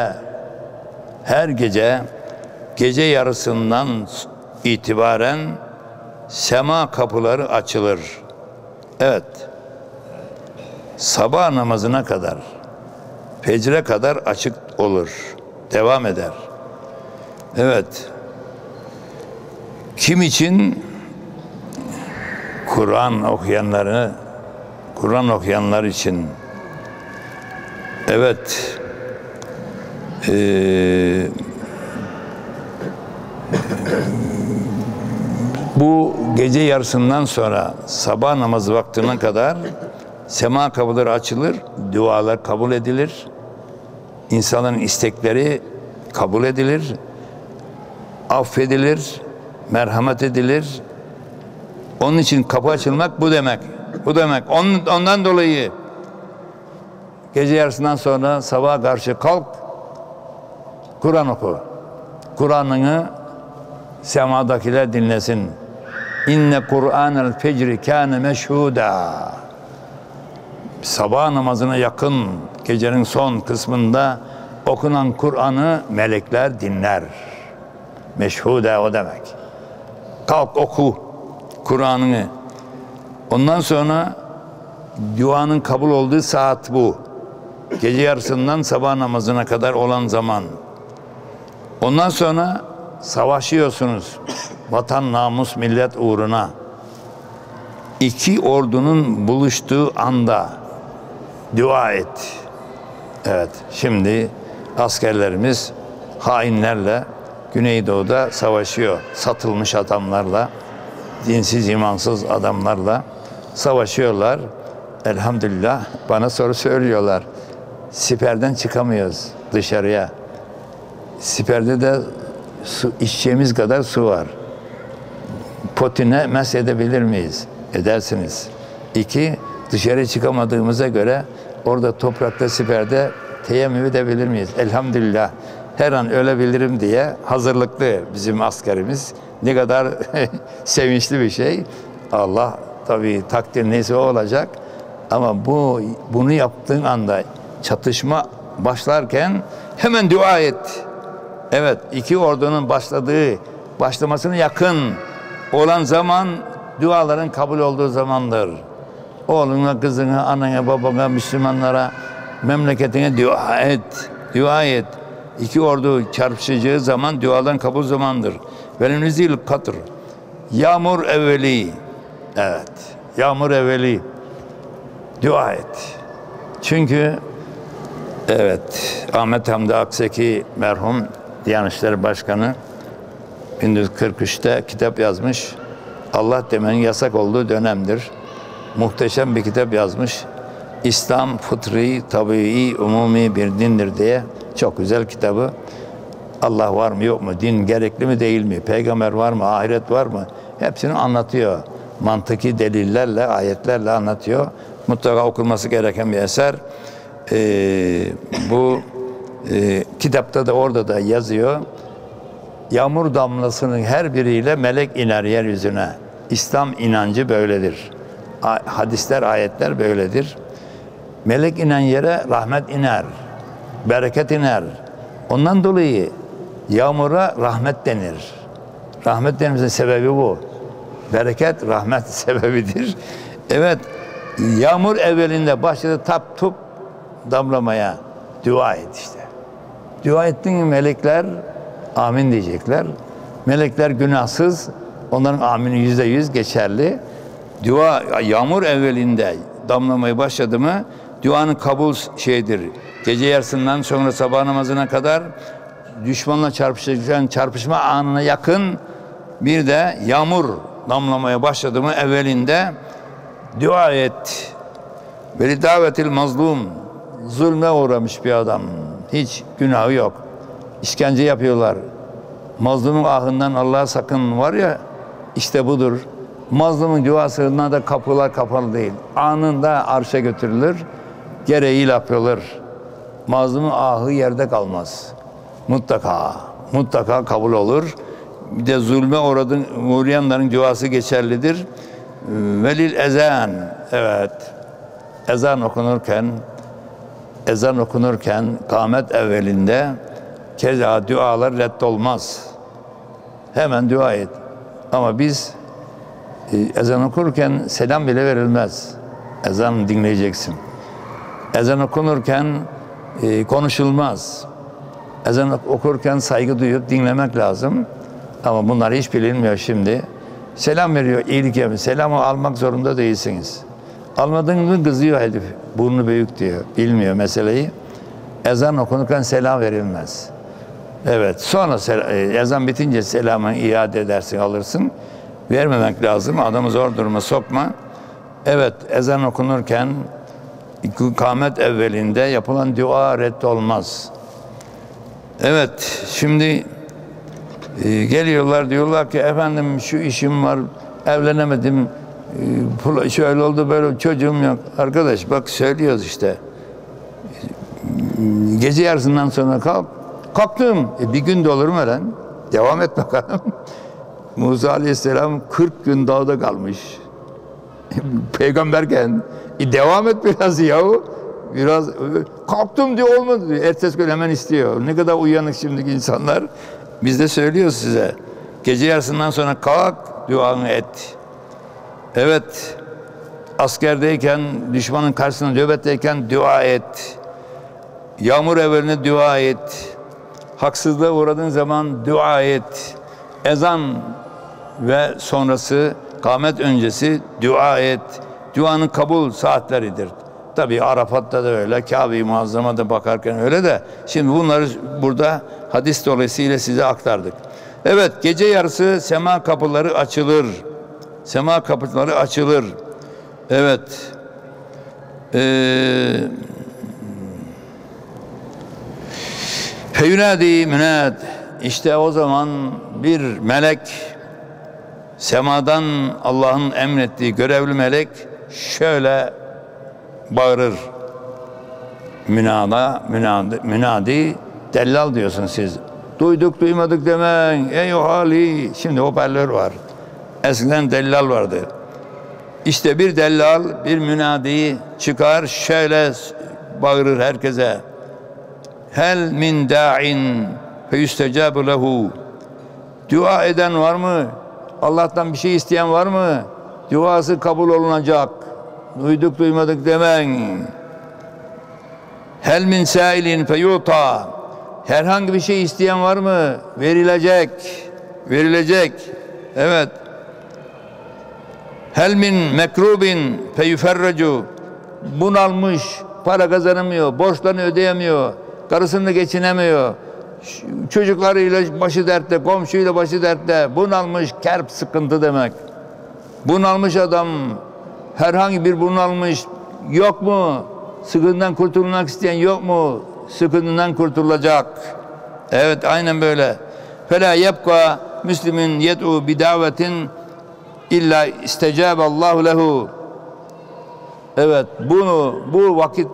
gece yarısından itibaren sema kapıları açılır. Evet. Sabah namazına kadar, fecre kadar açık olur. Devam eder. Evet. Kim için? Kur'an okuyanlar için. Evet. Bu gece yarısından sonra sabah namazı vaktine kadar sema kapıları açılır, dualar kabul edilir, insanların istekleri kabul edilir, affedilir, merhamet edilir. Onun için kapı açılmak bu demek. Bu demek. Ondan dolayı gece yarısından sonra sabaha karşı kalk, Kur'an oku. Kur'an'ını semadakiler dinlesin. İnne Kur'anel fecri kâne meşhuda. Sabah namazına yakın gecenin son kısmında okunan Kur'an'ı melekler dinler. Meşhuda o demek. Kalk oku Kur'an'ını. Ondan sonra duanın kabul olduğu saat bu. Gece yarısından sabah namazına kadar olan zaman. Ondan sonra savaşıyorsunuz. Vatan, namus, millet uğruna. 2 ordunun buluştuğu anda dua et. Evet, şimdi askerlerimiz hainlerle Güneydoğu'da savaşıyor. Satılmış adamlarla, dinsiz, imansız adamlarla savaşıyorlar. Elhamdülillah bana soru söylüyorlar. Siperden çıkamıyoruz dışarıya. Siperde de su, içeceğimiz kadar su var. potine mesedebilir miyiz? Edersiniz. 2, dışarı çıkamadığımıza göre orada toprakta, siperde teyemmüm edebilir miyiz? Elhamdülillah. Her an ölebilirim diye hazırlıklı bizim askerimiz. Ne kadar sevinçli bir şey. Allah tabii takdir neyse o olacak. Ama bunu yaptığın anda çatışma başlarken hemen dua et. Evet, 2 ordunun başlamasına yakın olan zaman duaların kabul olduğu zamandır. Oğluna, kızına, anana, babana, Müslümanlara, memleketine dua et. Dua et. 2 ordu çarpışacağı zaman duaların kabul zamandır. Velenüzil katr. Yağmur evveli. Evet. Yağmur evveli. Dua et. Çünkü evet, Ahmet Hamdi Akseki merhum Diyanet İşleri Başkanı 1943'te kitap yazmış. Allah demenin yasak olduğu dönemdir. Muhteşem bir kitap yazmış. İslam fıtri, tabii, umumi bir dindir diye. Çok güzel kitabı. Allah var mı yok mu? Din gerekli mi değil mi? Peygamber var mı? Ahiret var mı? Hepsini anlatıyor. Mantıki delillerle, ayetlerle anlatıyor. Mutlaka okunması gereken bir eser. Bu kitapta da orada da yazıyor. Yağmur damlasının her biriyle melek iner yeryüzüne. İslam inancı böyledir. Hadisler, ayetler böyledir. Melek inen yere rahmet iner. Bereket iner. Ondan dolayı yağmura rahmet denir. Rahmet denmesinin sebebi bu. Bereket rahmet sebebidir. Evet, yağmur evvelinde başladı tap tup damlamaya. Dua et işte. Dua ettin mi melekler amin diyecekler. Melekler günahsız. Onların amini %100 geçerli. Dua yağmur evvelinde damlamaya başladı mı duanın kabul şeydir. Gece yarısından sonra sabah namazına kadar düşmanla çarpışma anına yakın bir de yağmur damlamaya başladı mı evvelinde dua et. Veli davetil mazlum, zulme uğramış bir adam. Hiç günahı yok. İşkence yapıyorlar. Mazlumun ahından Allah'a sakın var ya, işte budur. Mazlumun duasına da kapılar kapalı değil. Anında arşa götürülür. Gereği yapılır. Mazlumun ahı yerde kalmaz. Mutlaka kabul olur. Bir de zulme uğrayanların duası geçerlidir. Velil ezan. Evet. Ezan okunurken kâmet evvelinde keza dualar reddolmaz. Hemen dua et. Ama biz ezan okurken selam bile verilmez. Ezan dinleyeceksin. Ezan okunurken konuşulmaz. Ezan okurken saygı duyup dinlemek lazım. Ama bunlar hiç bilinmiyor şimdi. Selam veriyor, iyilik yapıyor. Selamı almak zorunda değilsiniz. Almadın mı kızıyor herif. Burnu büyük diyor. Bilmiyor meseleyi. Ezan okunurken selam verilmez. Evet. Sonra ezan bitince selamı iade edersin, alırsın. Vermemek lazım. Adamı zor duruma sokma. Evet. Ezan okunurken kâmet evvelinde yapılan dua reddolmaz. Evet. Şimdi geliyorlar diyorlar ki efendim şu işim var, evlenemedim, şöyle oldu böyle, çocuğum yok. Arkadaş bak söylüyoruz işte. Gece yarısından sonra kalktım. Bir gün de olur mu lan? Devam et bakalım. Musa Aleyhisselam 40 gün dağda kalmış. Peygamberken devam et biraz yahu. Biraz kalktım diyor, olmadı diyor. Ertesi gün hemen istiyor. Ne kadar uyanık şimdiki insanlar. Biz de söylüyoruz size. Gece yarısından sonra kalk, duanı et. Evet. Askerdeyken, düşmanın karşısında nöbetteyken dua et. Yağmur evveline dua et. Haksızlığa uğradığın zaman dua et. Ezan ve sonrası, kâmet öncesi dua et. Duanın kabul saatleridir. Tabii Arafat'ta da öyle, Kabe-i Muazzama'da bakarken öyle de. Şimdi bunları burada hadis dolayısıyla size aktardık. Evet, gece yarısı sema kapıları açılır. Sema kapıları açılır. Evet. Feyunadi münad. İşte o zaman bir melek Semadan Allah'ın emrettiği görevli melek şöyle bağırır. Münadi, dellal diyorsun siz. Duyduk duymadık demen. Ey hali. Şimdi hoparlör var. Eskiden dellal vardı. İşte bir dellal, bir münadi çıkar, şöyle bağırır herkese. Hel min da'in fe yüstecabu lehu. Dua eden var mı? Allah'tan bir şey isteyen var mı? Duası kabul olunacak. Duyduk duymadık demen. Hel min sailin fe yuta. Herhangi bir şey isteyen var mı? Verilecek. Verilecek. Evet. Hel min mekrubin fe yuferrecu. Bunalmış, para kazanamıyor, borçlarını ödeyemiyor, karısını geçinemiyor, çocuklarıyla başı dertte, komşuyla başı dertte, bunalmış, kerp sıkıntı demek. Bunalmış adam, herhangi bir bunalmış yok mu? Sıkıntıdan kurtulmak isteyen yok mu? Sıkıntından kurtulacak. Evet, aynen böyle. Fela yebka Müslümin yed'u bi davetin illa istecaballahu lehu. Evet, bu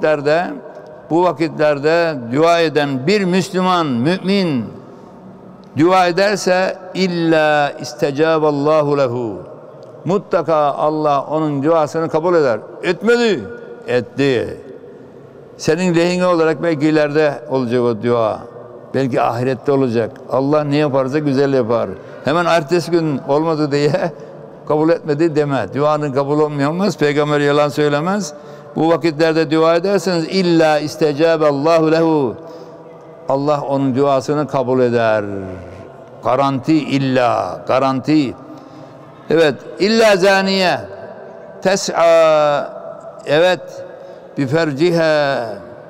vakitlerde dua eden bir Müslüman, mümin dua ederse illa istecaballahu lehu. Mutlaka Allah onun duasını kabul eder. Etmedi. Etti. Senin lehine olarak belki ileride olacak o dua. Belki ahirette olacak. Allah ne yaparsa güzel yapar. Hemen ertesi gün olmadı diye kabul etmedi deme. Duanın kabul olmaz. Peygamber yalan söylemez. Bu vakitlerde dua ederseniz illa istecaballahu lehu. Allah onun duasını kabul eder. Garanti illa. Garanti. Evet. İlla zaniye tes'a. Evet. Biferciha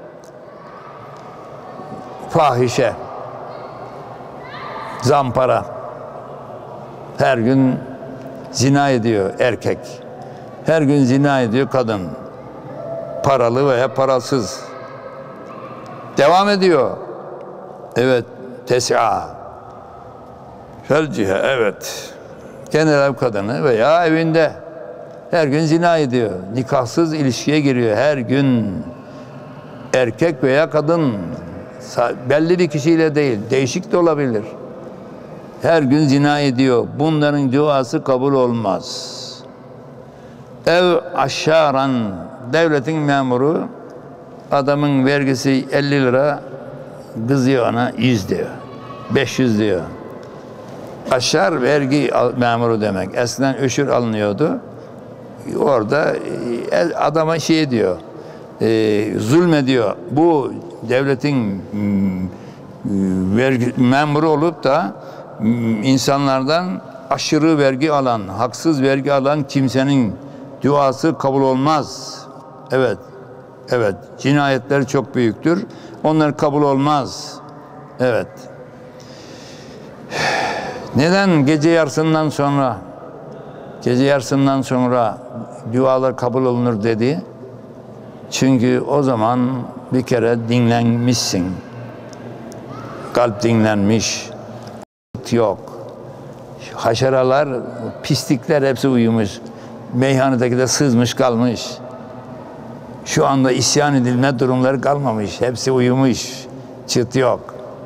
fahişe. Zampara. Her gün zina ediyor erkek. Her gün zina ediyor kadın. Paralı veya parasız. Devam ediyor. Evet. Tes'a. Ferciha. Evet. Genel ev kadını veya evinde. Her gün zina ediyor. Nikahsız ilişkiye giriyor. Her gün erkek veya kadın. Belli bir kişiyle değil. Değişik de olabilir. Her gün zina ediyor. Bunların duası kabul olmaz. Ev aşaran, devletin memuru, adamın vergisi 50 lira, kızıyor ona 100 diyor. 500 diyor. Aşar vergi memuru demek. Eskiden öşür alınıyordu. Orada adama şey diyor, zulmediyor. Bu devletin vergi memuru olup da insanlardan aşırı vergi alan, haksız vergi alan kimsenin duası kabul olmaz. Evet, evet. Cinayetler çok büyüktür. Onlar kabul olmaz. Evet. Neden gece yarısından sonra dualar kabul olunur dedi? Çünkü o zaman bir kere dinlenmişsin. Kalp dinlenmiş. Yok. Haşeralar, pislikler hepsi uyumuş. Meyhanedeki de sızmış kalmış. Şu anda isyan edilme durumları kalmamış. Hepsi uyumuş. Çıt yok.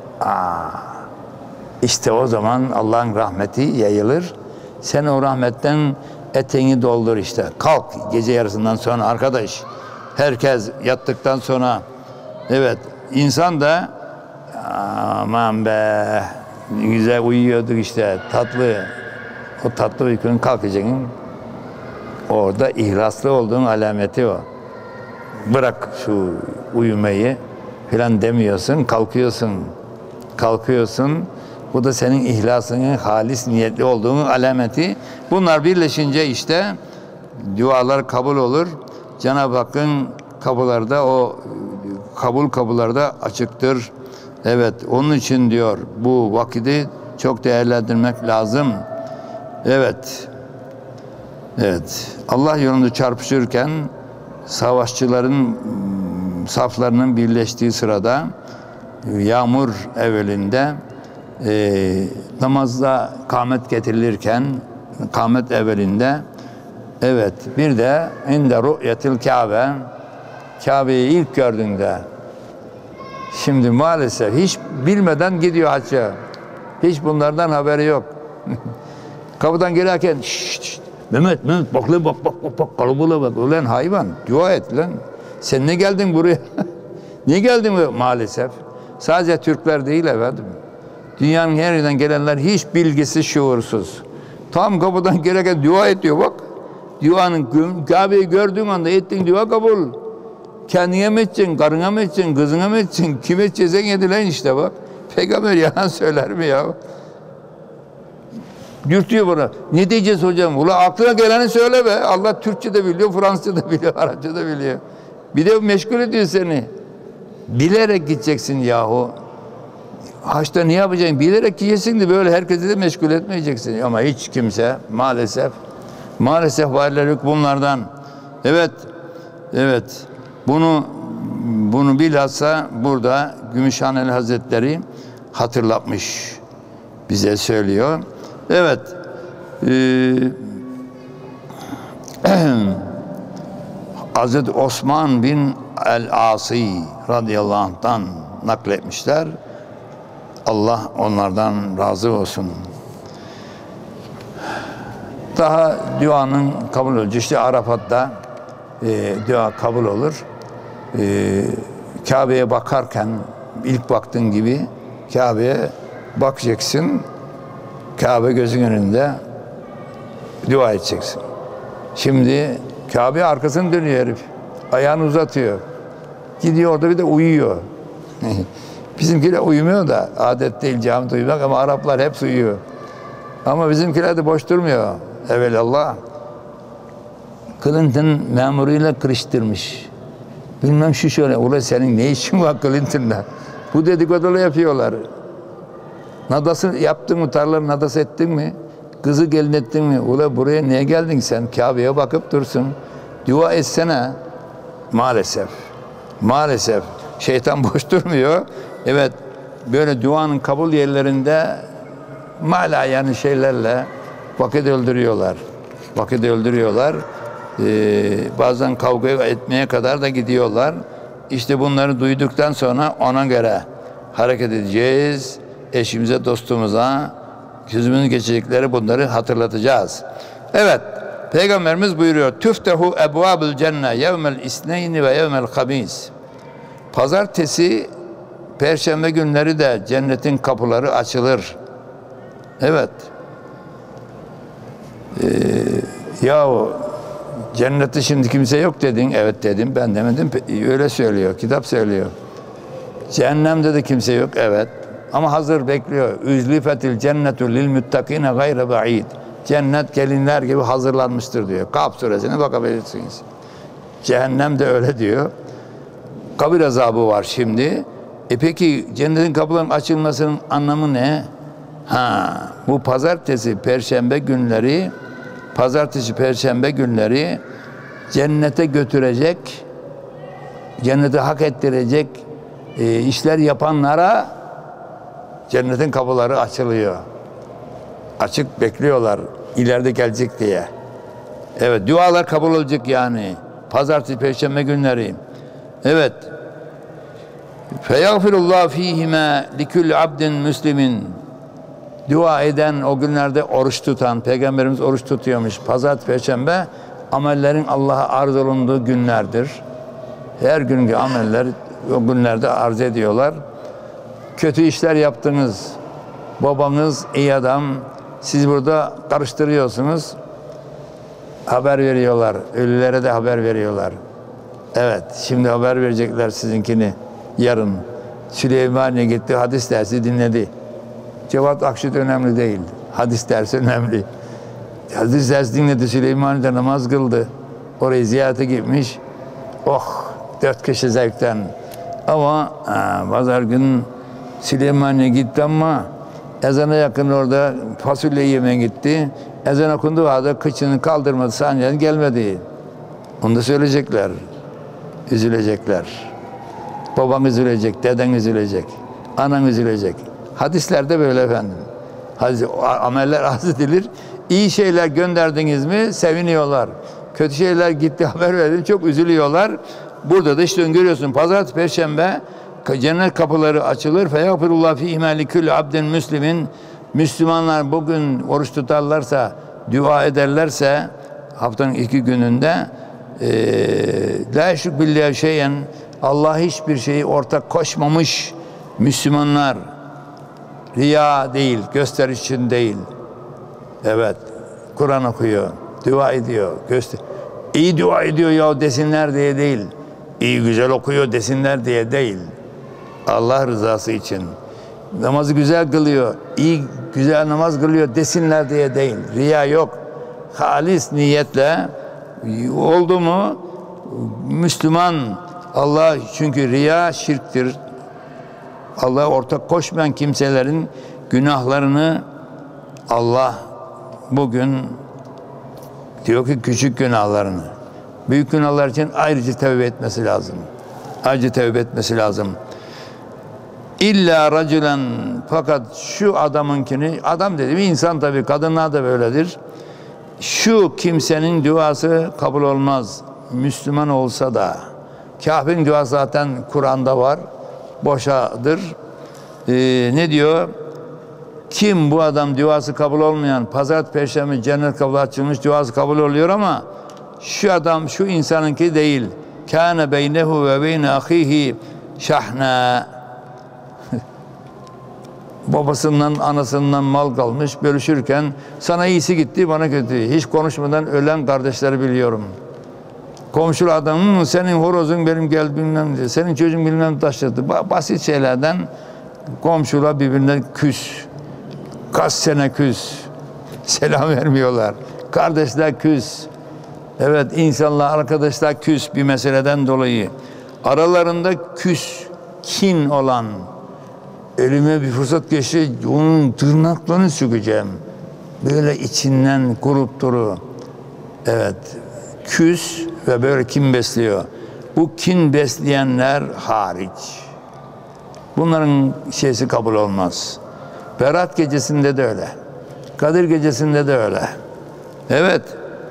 İşte o zaman Allah'ın rahmeti yayılır. Sen o rahmetten eteğini doldur işte. Kalk gece yarısından sonra arkadaş. Herkes yattıktan sonra. Evet. İnsan da aman be güzel uyuyorduk işte. Tatlı. O tatlı uykunun kalkacaksın. Orada ihlaslı olduğun alameti o. Bırak şu uyumayı filan demiyorsun. Kalkıyorsun. Bu da senin ihlasının halis niyetli olduğunun alameti. Bunlar birleşince işte dualar kabul olur. Cenab-ı Hakk'ın kapılarda o kapılarda açıktır. Evet, onun için diyor bu vakiti çok değerlendirmek lazım. Evet. Evet. Allah yolunda çarpışırken savaşçıların saflarının birleştiği sırada yağmur evvelinde namazda kâmet getirilirken kâmet evvelinde. Evet, bir de inde ru'yetil Kabe, Kabe'yi ilk gördüğünde. Şimdi maalesef hiç bilmeden gidiyor hacca. Hiç bunlardan haberi yok. Kapıdan girerken şşt, Mehmet bak lan bak kalabalığa bak. Ulan hayvan dua et lan. Sen ne geldin buraya? Niye geldin maalesef? Sadece Türkler değil efendim. Dünyanın her yerinden gelenler hiç bilgisiz, şuursuz. Tam kapıdan girerken dua ediyor bak. Duanın Kabe'yi gördüğün anda ettiğin dua kabul. Kendine mi edeceksin, karına mı edeceksin, kızına mı edeceksin, kime edeceksen edilen işte bak. Peygamber yalan söyler mi ya? Dürtüyor bana. Ne diyeceğiz hocam? Ula aklına geleni söyle be. Allah Türkçe de biliyor, Fransızca da biliyor, Arapça da biliyor. Bir de meşgul ediyor seni. Bilerek gideceksin yahu. Haçta ne yapacaksın? Bilerek gideceksin de böyle herkesi de meşgul etmeyeceksin. Ama hiç kimse maalesef valiler yok bunlardan. Evet. Bunu bilhassa burada Gümüşhaneli Hazretleri hatırlatmış. Bize söylüyor. Evet. Hazreti Osman bin el-Asi radıyallahu anh'tan nakletmişler. Allah onlardan razı olsun. Daha duanın kabul olur. İşte Arafat'ta dua kabul olur. Kabe'ye bakarken ilk baktığın gibi Kabe'ye bakacaksın. Kabe gözün önünde dua edeceksin. Şimdi Kabe arkasını dönüyor herif. Ayağını uzatıyor. Gidiyor orada bir de uyuyor. Bizimkiler uyumuyor da adet değil camide uyumak ama Araplar hep uyuyor. Ama bizimkiler de boş durmuyor. Evelallah. Clinton memuruyla kırıştırmış. Bilmem şu şöyle. Ula senin ne işin var Clinton'la? Bu dedikodu yapıyorlar. Nadası yaptın mı? Tarlanın nadası ettin mi? Kızı gelin ettin mi? Ula buraya niye geldin sen? Kabe'ye bakıp dursun. Dua etsene. Maalesef. Şeytan boş durmuyor. Evet. Böyle duanın kabul yerlerinde yani şeylerle vakit öldürüyorlar. Bazen kavga etmeye kadar da gidiyorlar. İşte bunları duyduktan sonra ona göre hareket edeceğiz. Eşimize, dostumuza sözümüzün geçecekleri bunları hatırlatacağız. Evet. Peygamberimiz buyuruyor. Tüftehu ebvabul cenne yevmel isneyni ve yevmel hamis. Pazartesi, perşembe günleri de cennetin kapıları açılır. Evet. Yahu cennette şimdi kimse yok dedin. Evet dedim. Ben demedim. Öyle söylüyor. Kitap söylüyor. Cehennemde de kimse yok. Evet. Ama hazır bekliyor. Üzlifetil cennetu lil muttakine gayre ba'id. Cennet gelinler gibi hazırlanmıştır diyor. Kaf suresine bakabilirsiniz. Cehennem de öyle diyor. Kabir azabı var şimdi. Peki cennetin kapılarının açılmasının anlamı ne? Bu pazartesi, perşembe günleri cennete götürecek, cennete hak ettirecek işler yapanlara cennetin kapıları açılıyor. Açık bekliyorlar ileride gelecek diye. Evet, dualar kabul olacak yani. Pazartesi, perşembe günleri. Evet. Feyaghfirullahu fîhime likulli abdin müslimin. Dua eden, o günlerde oruç tutan, Peygamberimiz oruç tutuyormuş. Pazartesi, perşembe amellerin Allah'a arz olunduğu günlerdir. Her günkü ameller o günlerde arz ediyorlar. Kötü işler yaptınız. Babanız iyi adam. Siz burada karıştırıyorsunuz. Haber veriyorlar. Ölülere de haber veriyorlar. Evet, şimdi haber verecekler sizinkini. Yarın Süleymaniye gitti, hadis dersi dinledi. Cevat Akşit önemli değil. Hadis dersi önemli. Hadis dersi dinledi, Süleymaniye'de namaz kıldı. Orayı ziyarete gitmiş. 4 kişi zevkten. Ama pazar gün Süleymaniye gitti ama ezana yakın orada fasulye yemeye gitti. Ezan okundu halde kıçını kaldırmadı, sahneden gelmedi. Onu da söyleyecekler. Üzülecekler. Baban üzülecek, deden üzülecek, anan üzülecek. Hadislerde böyle efendim. Ameller arz edilir. İyi şeyler gönderdiniz mi seviniyorlar. Kötü şeyler gitti haber verdin çok üzülüyorlar. Burada da işte görüyorsun pazartesi, perşembe cennet kapıları açılır. Feyagfirullah fi ihmali kulli abdin müslimin. Müslümanlar bugün oruç tutarlarsa, dua ederlerse haftanın 2 gününde la eşrik billahi şeyen, Allah hiçbir şeyi ortak koşmamış Müslümanlar, riya değil, gösteriş için değil. Evet, Kur'an okuyor, dua ediyor, iyi dua ediyor ya desinler diye değil. İyi güzel okuyor desinler diye değil. Allah rızası için. Namazı güzel kılıyor, iyi güzel namaz kılıyor desinler diye değil. Riya yok. Halis niyetle oldu mu Müslüman, Allah, çünkü riya şirktir. Allah'a ortak koşmayan kimselerin günahlarını Allah bugün diyor ki küçük günahlarını, büyük günahlar için ayrıca tevbe etmesi lazım. Ayrıca tevbe etmesi lazım. İlla racülen, fakat şu adamınkini, adam dediğim insan tabii, kadınlar da böyledir. Şu kimsenin duası kabul olmaz. Müslüman olsa da. Kafirin duası zaten Kur'an'da var. Boşadır. Ne diyor? Kim bu adam duası kabul olmayan, pazartesi, perşembe cennet kapısı açılmış, duası kabul oluyor ama şu adam, şu insanınki değil. Kâne beynehu ve beyne ahihi şahna. Babasından, anasından mal kalmış, bölüşürken sana iyisi gitti, bana kötü. Hiç konuşmadan ölen kardeşleri biliyorum. Komşulu adamın, senin horozun benim gel bilmem diye, senin çocuğun bilmem taşladı. Basit şeylerden komşular birbirine küs. Kaç sene küs. Selam vermiyorlar. Kardeşler küs. Evet, insanlar, arkadaşlar küs bir meseleden dolayı. Aralarında küs, kin olan, elime bir fırsat geçti, onun tırnaklarını sökeceğim. Böyle içinden kurup duru. Evet, küs ve böyle kin besliyor. Bu kin besleyenler hariç. Bunların şeysi kabul olmaz. Berat gecesinde de öyle. Kadir gecesinde de öyle. Evet.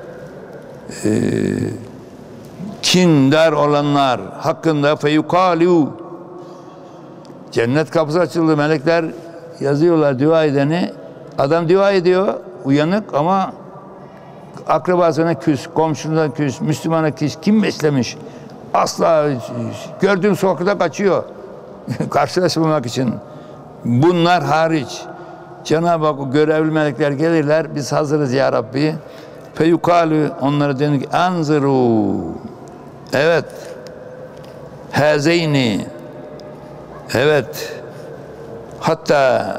Kindar olanlar hakkında feyukalu, cennet kapısı açıldı, melekler yazıyorlar dua edeni. Adam dua ediyor, uyanık ama akrabasına küs, komşuna küs, Müslümana küs. Kim beslemiş? Asla gördüğüm sokakta kaçıyor. Karşılaşmamak için. Bunlar hariç. Cenab-ı Hak görevli melekler gelirler. Biz hazırız ya Rabbi. Feyukalu, onlara denir ki anzuru. Evet. Hazeyni. Evet. Hatta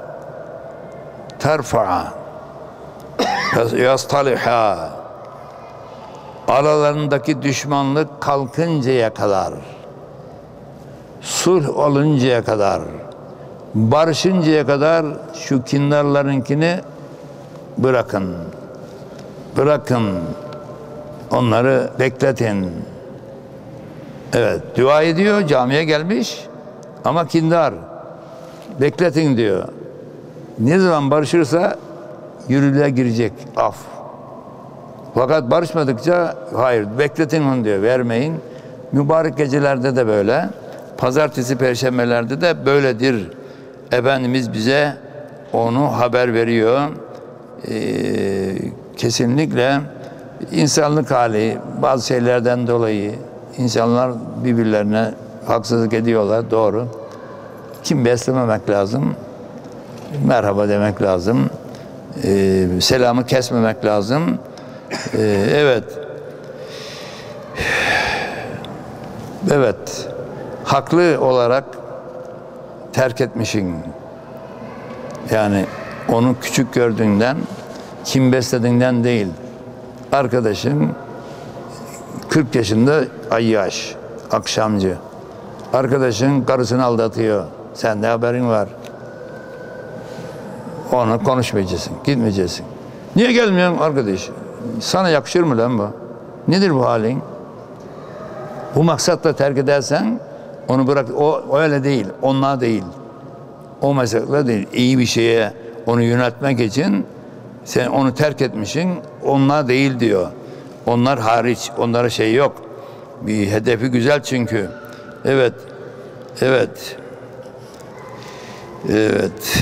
terfa'a yastaliha, aralarındaki düşmanlık kalkıncaya kadar, sulh oluncaya kadar, barışıncaya kadar şu kindarlarınkini bırakın. Bırakın. Onları bekletin. Evet, dua ediyor, camiye gelmiş ama kindar. Bekletin diyor. Ne zaman barışırsa yürürlüğe girecek af. Fakat barışmadıkça hayır, bekletin onu diyor, vermeyin. Mübarek gecelerde de böyle, pazartesi, perşembelerde de böyledir. Efendimiz bize onu haber veriyor. Kesinlikle insanlık hali, bazı şeylerden dolayı insanlar birbirlerine haksızlık ediyorlar, doğru. Kim beslememek lazım, merhaba demek lazım, selamı kesmemek lazım. Evet, evet, haklı olarak terk etmişsin. Yani onu küçük gördüğünden, kim beslediğinden değil. Arkadaşın 40 yaşında ayyaş, akşamcı. Arkadaşın karısını aldatıyor. Sende haberin var. Ona konuşmayacaksın, gitmeyeceksin. Niye gelmiyorsun arkadaş? Sana yakışır mı lan bu? Nedir bu halin? Bu maksatla terk edersen onu bırak. O öyle değil, onlar değil. O maksatla değil. İyi bir şeye onu yöneltmek için Sen onu terk etmişsin, onlar değil diyor. Onlar hariç, onlara şey yok. Bir hedefi güzel çünkü. Evet, evet, evet.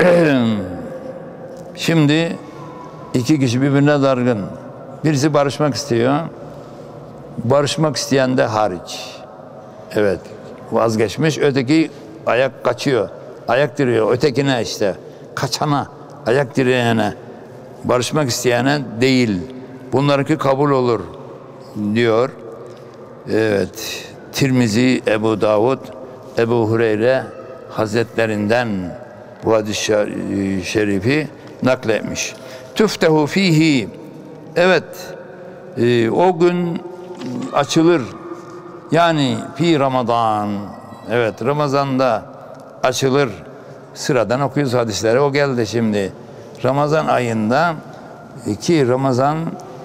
Şimdi iki kişi birbirine dargın. Birisi barışmak istiyor. Barışmak isteyen de hariç. Evet, vazgeçmiş. Öteki ayak kaçıyor. Ayak direğiyor. Ötekine işte. Kaçana, ayak direğine. Barışmak isteyene değil. Bunlarınki kabul olur diyor. Evet. Tirmizi, Ebu Davud, Ebu Hureyre Hazretlerinden bu hadis-i şerifi nakletmiş. Tüftehu fihi. Evet. O gün açılır. Yani fi Ramazan. Evet, Ramazan'da açılır. Sıradan okuyoruz hadisleri. O geldi şimdi. Ramazan ayında ki Ramazan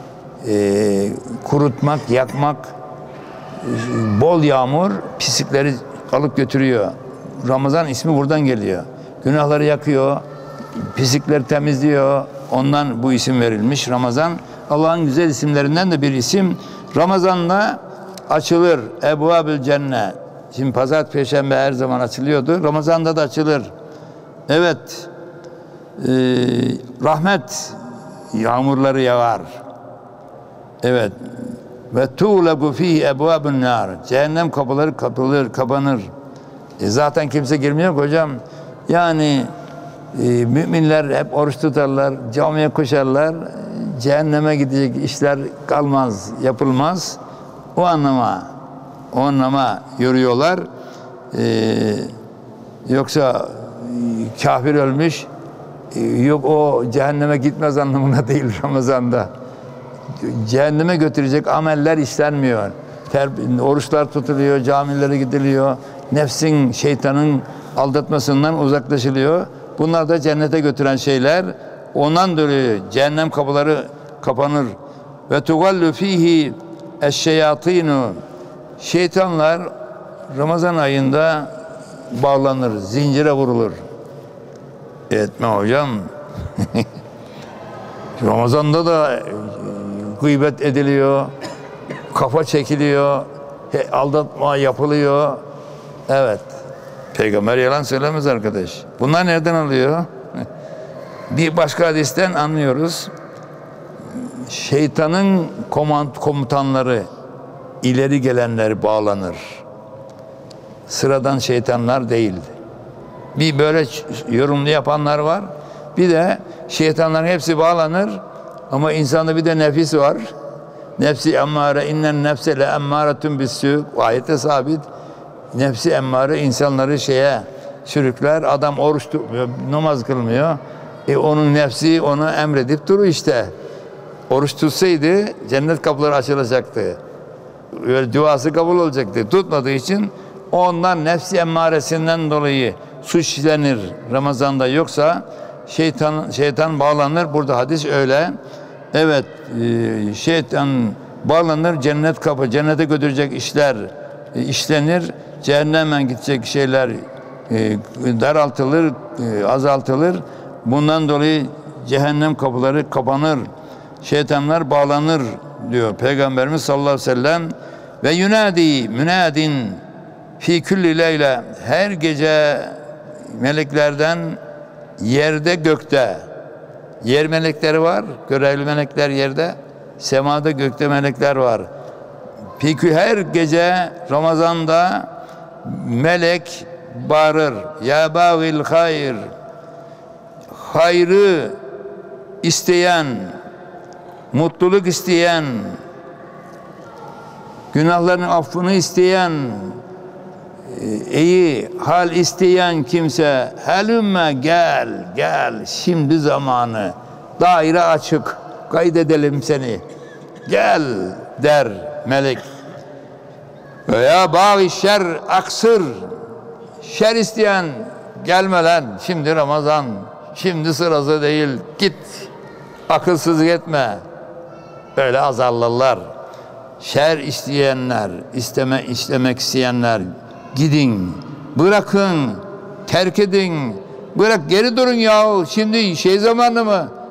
kurutmak, yakmak, bol yağmur pislikleri alıp götürüyor. Ramazan ismi buradan geliyor. Günahları yakıyor, pislikleri temizliyor. Ondan bu isim verilmiş. Ramazan Allah'ın güzel isimlerinden de bir isim. Ramazan'da açılır Ebvabül Cennet. Şimdi pazar, perşembe her zaman açılıyordu. Ramazan'da da açılır. Evet. Rahmet yağmurları yağar. Evet. Ve tuğlebu fihi ebvabun nar. Cehennem kapıları kapanır. Zaten kimse girmiyor hocam. Yani müminler hep oruç tutarlar, camiye koşarlar. Cehenneme gidecek işler kalmaz, yapılmaz. O anlama yürüyorlar. Yoksa kafir ölmüş, yok o cehenneme gitmez anlamına değil Ramazan'da. Cehenneme götürecek ameller işlenmiyor. Oruçlar tutuluyor, camilere gidiliyor. Nefsin, şeytanın aldatmasından uzaklaşılıyor. Bunlar da cennete götüren şeyler. Ondan dolayı cehennem kapıları kapanır. Ve tugallu fihi eşşeyatînû. Şeytanlar Ramazan ayında bağlanır, zincire vurulur. Etme hocam. Ramazan'da da gıybet ediliyor, kafa çekiliyor, aldatma yapılıyor. Evet. Peygamber yalan söylemez arkadaş. Bunlar nereden alıyor? Bir başka hadisten anlıyoruz. Şeytanın komutanları, ileri gelenler bağlanır. Sıradan şeytanlar değil. Bir böyle yorumlu yapanlar var. Bir de şeytanların hepsi bağlanır. Ama insanda bir de nefis var. Nefsi emmare, innen nefse le emmâretun bis-sû. Ayette sabit. Nefsi emmare insanları sürükler. Adam oruç tutmuyor, namaz kılmıyor. Onun nefsi ona emredip duru işte. Oruç tutsaydı cennet kapıları açılacaktı. Öyle duası kabul olacaktı. Tutmadığı için ondan nefsi emmaresinden dolayı suç işlenir Ramazan'da, yoksa şeytan bağlanır. Burada hadis öyle. Evet, şeytan bağlanır, cennete götürecek işler işlenir, cehenneme gidecek şeyler daraltılır, azaltılır. Bundan dolayı cehennem kapıları kapanır, şeytanlar bağlanır diyor Peygamberimiz sallallahu aleyhi ve sellem. Ve yunadi münadin fi kulli leyle, her gece meleklerden yerde gökte, yer melekleri var, görevli melekler yerde, semada gökte melekler var. Peki her gece Ramazan'da melek bağırır. Ya bağil hayır. Hayrı isteyen, mutluluk isteyen, günahların affını isteyen, iyi hal isteyen kimse, helümme gel, şimdi zamanı, daire açık, kaydedelim seni, gel der melek. Veya bağı şer aksır, şer isteyen, gelme lan, şimdi Ramazan, şimdi sırası değil, git, akılsızlık etme. Böyle azarlarlar. Şer isteyenler, istemek isteyenler, gidin, bırakın, terk edin, bırak, geri durun yahu, şimdi zamanı mı?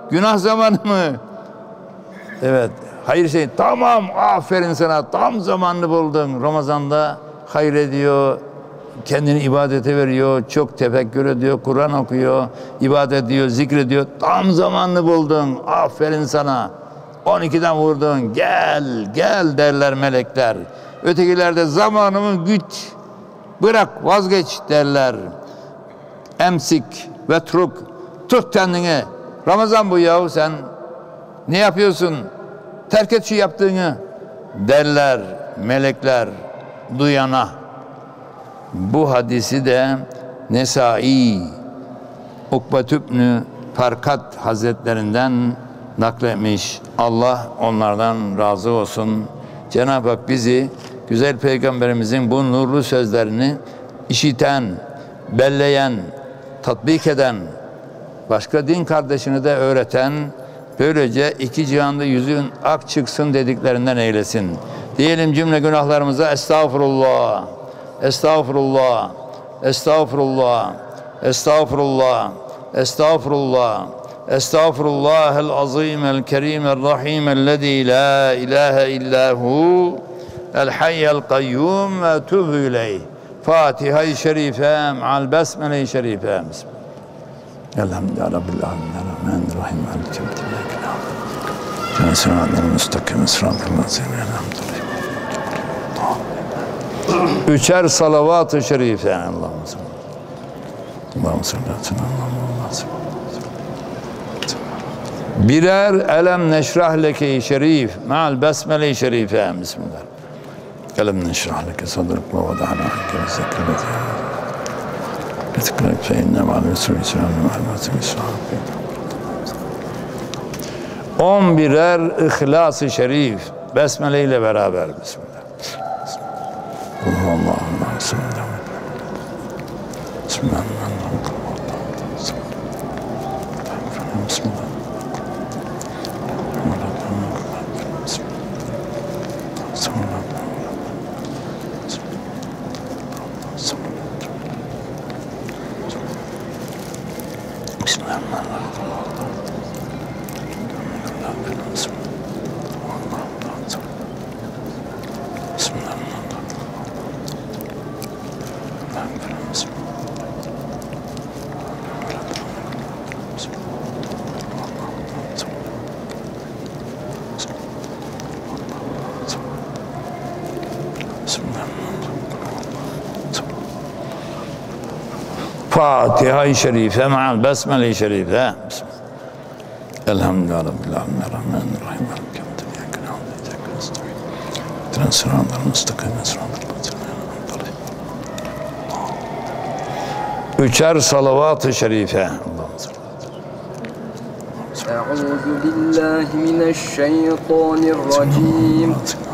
Günah zamanı mı? Evet. Hayır şey, tamam, aferin sana, tam zamanını buldun. Ramazan'da hayır ediyor, kendini ibadete veriyor, çok tefekkür ediyor, Kur'an okuyor, ibadet ediyor, zikrediyor. Tam zamanını buldun, aferin sana. 12'den vurdun, gel derler melekler. Ötekilerde zamanımı güç, bırak, vazgeç derler. Emsik ve truk, tut kendini. Ramazan bu yahu, sen ne yapıyorsun? Terk et şu yaptığını derler melekler duyana. Bu hadisi de Nesai Ukbe İbn Farkat Hazretlerinden nakletmiş. Allah onlardan razı olsun. Cenab-ı Hak bizi güzel Peygamberimizin bu nurlu sözlerini işiten, belleyen, tatbik eden, başka din kardeşini de öğreten, böylece iki cihanda yüzün ak çıksın dediklerinden eylesin. Diyelim cümle günahlarımıza estağfurullah, estağfurullah, estağfurullah, estağfurullah, estağfurullah, estağfurullahel azim el kerim el rahim ellezî la ilahe illahu el hayyel kayyum ve tübü ileyh. Fatiha-i Şerife ma'al besmele-i Şerife. Elhamdülillahi Rabbil alemin. Rahmanirrahim. Maliki yevmiddin. Sıratal müstakim. Sıratal lezîne en'amte aleyhim. Üçer salavat-ı şerife. Allahümme salli. Allahümme salli. Birer elem neşrah leke-i şerif ma'al besmele-i şerife. Bismillah. Elem neşrah leke sadrak ve vada'na anke ve zekret. Tıklayıp feyinne ma'al Resulü İslam'ın ma'al İslam'ın 11'er İhlas-ı Şerif Besmele ile beraber. Bismillah. Allah'ım Bismillah. Bismillah. Bismillah. Fatiha-i Şerife ma'al Besmele-i Şerife. Elhamdülillahi Rabbil alemin. Rahmanirrahim. Maliki yevmiddin. İyyâke na'budu ve iyyâke nestaîn. İhdinas sıratal mustakîm. Sıratal lezîne en'amte aleyhim. Üçer salavat-ı şerife. Euzu billahi mineşşeytanirracim.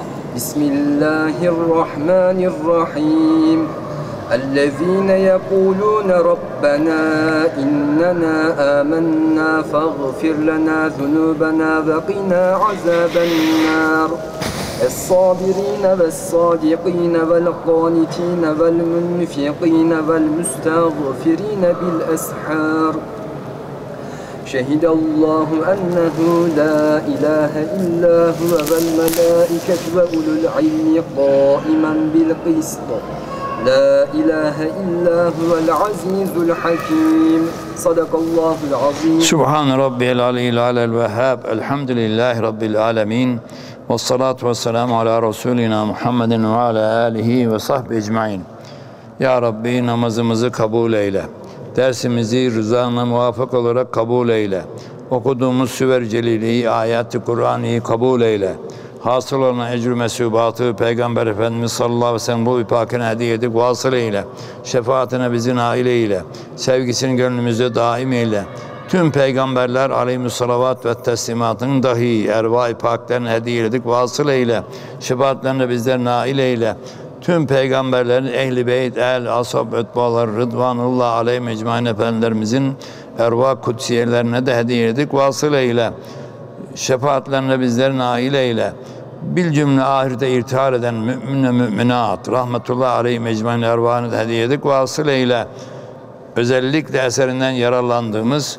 Bismillahirrahmanirrahim. الذين يقولون ربنا إننا آمنا فاغفر لنا ذنوبنا وقنا عذاب النار الصابرين والصادقين والقانتين والمنفقين والمستغفرين بالأسحار شهد الله أنه لا إله إلا هو والملائكة وأولو العلم قائما بالقسط لا إله إلا هو العزيز الحكيم صدق الله العظيم. Subhan Rabbiyel Aliyyil Alel Vehhab. Elhamdülillahi Rabbil Alemin. Vessalatu vesselamu ala Resulina Muhammedin ve ala alihi ve sahbihi ecmain. Ya Rabbi, namazımızı kabul eyle. Dersimizi rızana muvafık olarak kabul eyle. Okuduğumuz Süver Celili, ayat-ı Kur'an'ı kabul eyle. Hasıl olan ecr-ü mesubatı Peygamber Efendimiz sallallahu aleyhi ve sellem bu ipakine hediye edip vasıl eyle. Şefaatine bizi nail eyle. Sevgisini gönlümüzde daim eyle. Tüm peygamberler aleyhissalavat ve teslimatın dahi erva-i paklerine hediye edip vasıl eyle. Şefaatlerine bizler nail eyle. Tüm peygamberlerin ehli beyt, el, ashab, etbalar, rıdvanullah aleyhi mecmain efendilerimizin erva kutsiyelerine de hediye edip vasıl eyle. Şefaatlerine bizleri nail eyle. Bil cümle ahirete irtihal eden mümin ve müminat rahmetullahi aleyhi mecmain ervahını da hediye edip vasıl eyle. Özellikle eserinden yararlandığımız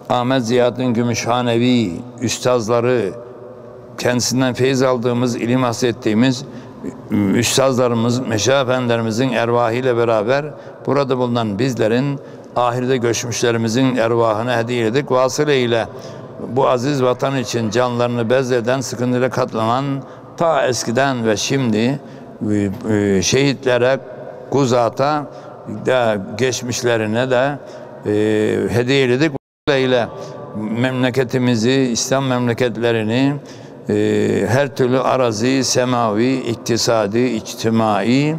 Ahmet Ziyaddin Gümüşhanevi üstazları, kendisinden feyiz aldığımız, ilim hasrettiğimiz üstazlarımız, meşayih efendilerimizin ervahıyla beraber burada bulunan bizlerin ahirete göçmüşlerimizin ervahına hediye edip vasıle bu aziz vatan için canlarını bezleden, sıkıntıyla katlanan ta eskiden ve şimdi şehitlere, kuzata da geçmişlerine de hediye edip memleketimizi, İslam memleketlerini her türlü arazi, semavi, iktisadi, içtimai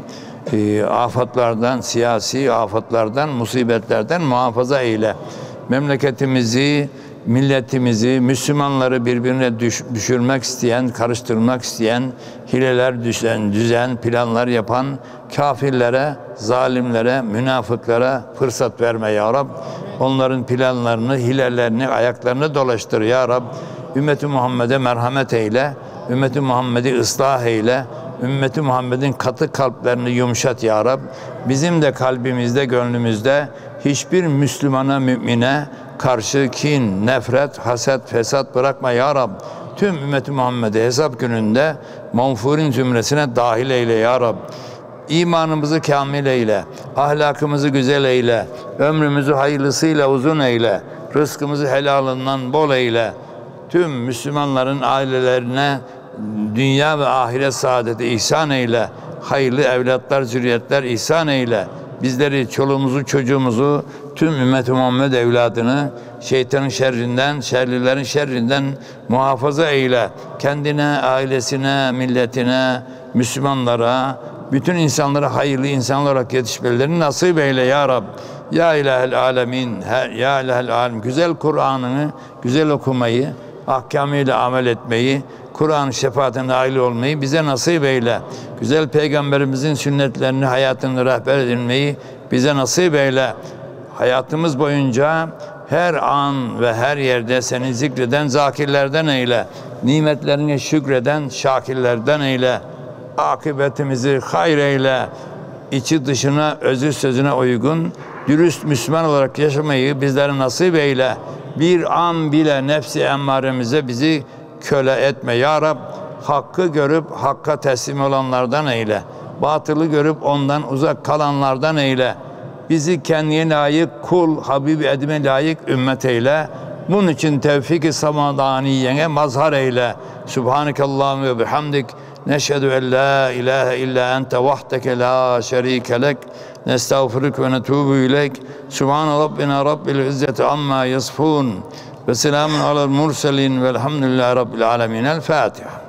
afatlardan, siyasi afatlardan, musibetlerden muhafaza eyle. Memleketimizi, milletimizi, Müslümanları birbirine düşürmek isteyen, karıştırmak isteyen, hileler düzen, planlar yapan kafirlere, zalimlere, münafıklara fırsat verme ya Rab. Onların planlarını, hilelerini, ayaklarını dolaştır ya Rab. Ümmeti Muhammed'e merhamet eyle, Ümmeti Muhammed'i ıslah eyle, Ümmeti Muhammed'in katı kalplerini yumuşat ya Rab. Bizim de kalbimizde, gönlümüzde hiçbir Müslümana, mümine karşı kin, nefret, haset, fesat bırakma ya Rab. Tüm Ümmeti Muhammed'i hesap gününde mağfurin zümresine dahil eyle ya Rab. İmanımızı kamil eyle, ahlakımızı güzel eyle, ömrümüzü hayırlısıyla uzun eyle, rızkımızı helalından bol eyle. Tüm Müslümanların ailelerine dünya ve ahiret saadeti ihsan eyle, hayırlı evlatlar, zürriyetler ihsan eyle. Bizleri, çoluğumuzu, çocuğumuzu, tüm ümmet-i Muhammed evladını şeytanın şerrinden, şerlilerin şerrinden muhafaza eyle. Kendine, ailesine, milletine, Müslümanlara, bütün insanlara hayırlı insan olarak yetişmelerini nasip eyle ya Rab. Ya ilahel alemin, ya ilahel alem. Güzel Kur'an'ını, güzel okumayı, ahkamıyla amel etmeyi, Kur'an şefaatine nail olmayı bize nasip eyle. Güzel Peygamberimizin sünnetlerini, hayatını rehber edinmeyi bize nasip eyle. Hayatımız boyunca her an ve her yerde seni zikreden zakirlerden eyle. Nimetlerine şükreden şakirlerden eyle. Akıbetimizi hayır eyle. İçi dışına, özü sözüne uygun, dürüst Müslüman olarak yaşamayı bizlere nasip eyle. Bir an bile nefsi emmaremize bizi köle etme ya Rab. Hakkı görüp hakka teslim olanlardan eyle. Batılı görüp ondan uzak kalanlardan eyle. Bizi kendine layık kul, Habib-i Edim'e layık ümmet eyle. Bunun için tevfik-i samadaniyene mazhar eyle. Subhanekallahümme ve bihamdik. Neşhedü en la ilahe illa ente vahdeke la şerike lek. Nestağfiruke ve netubu ileyk. Subhan rabbina rabbil izzeti amma yasfun. Ve selamun alel murselin velhamdülillahi rabbil alemin. El Fatiha.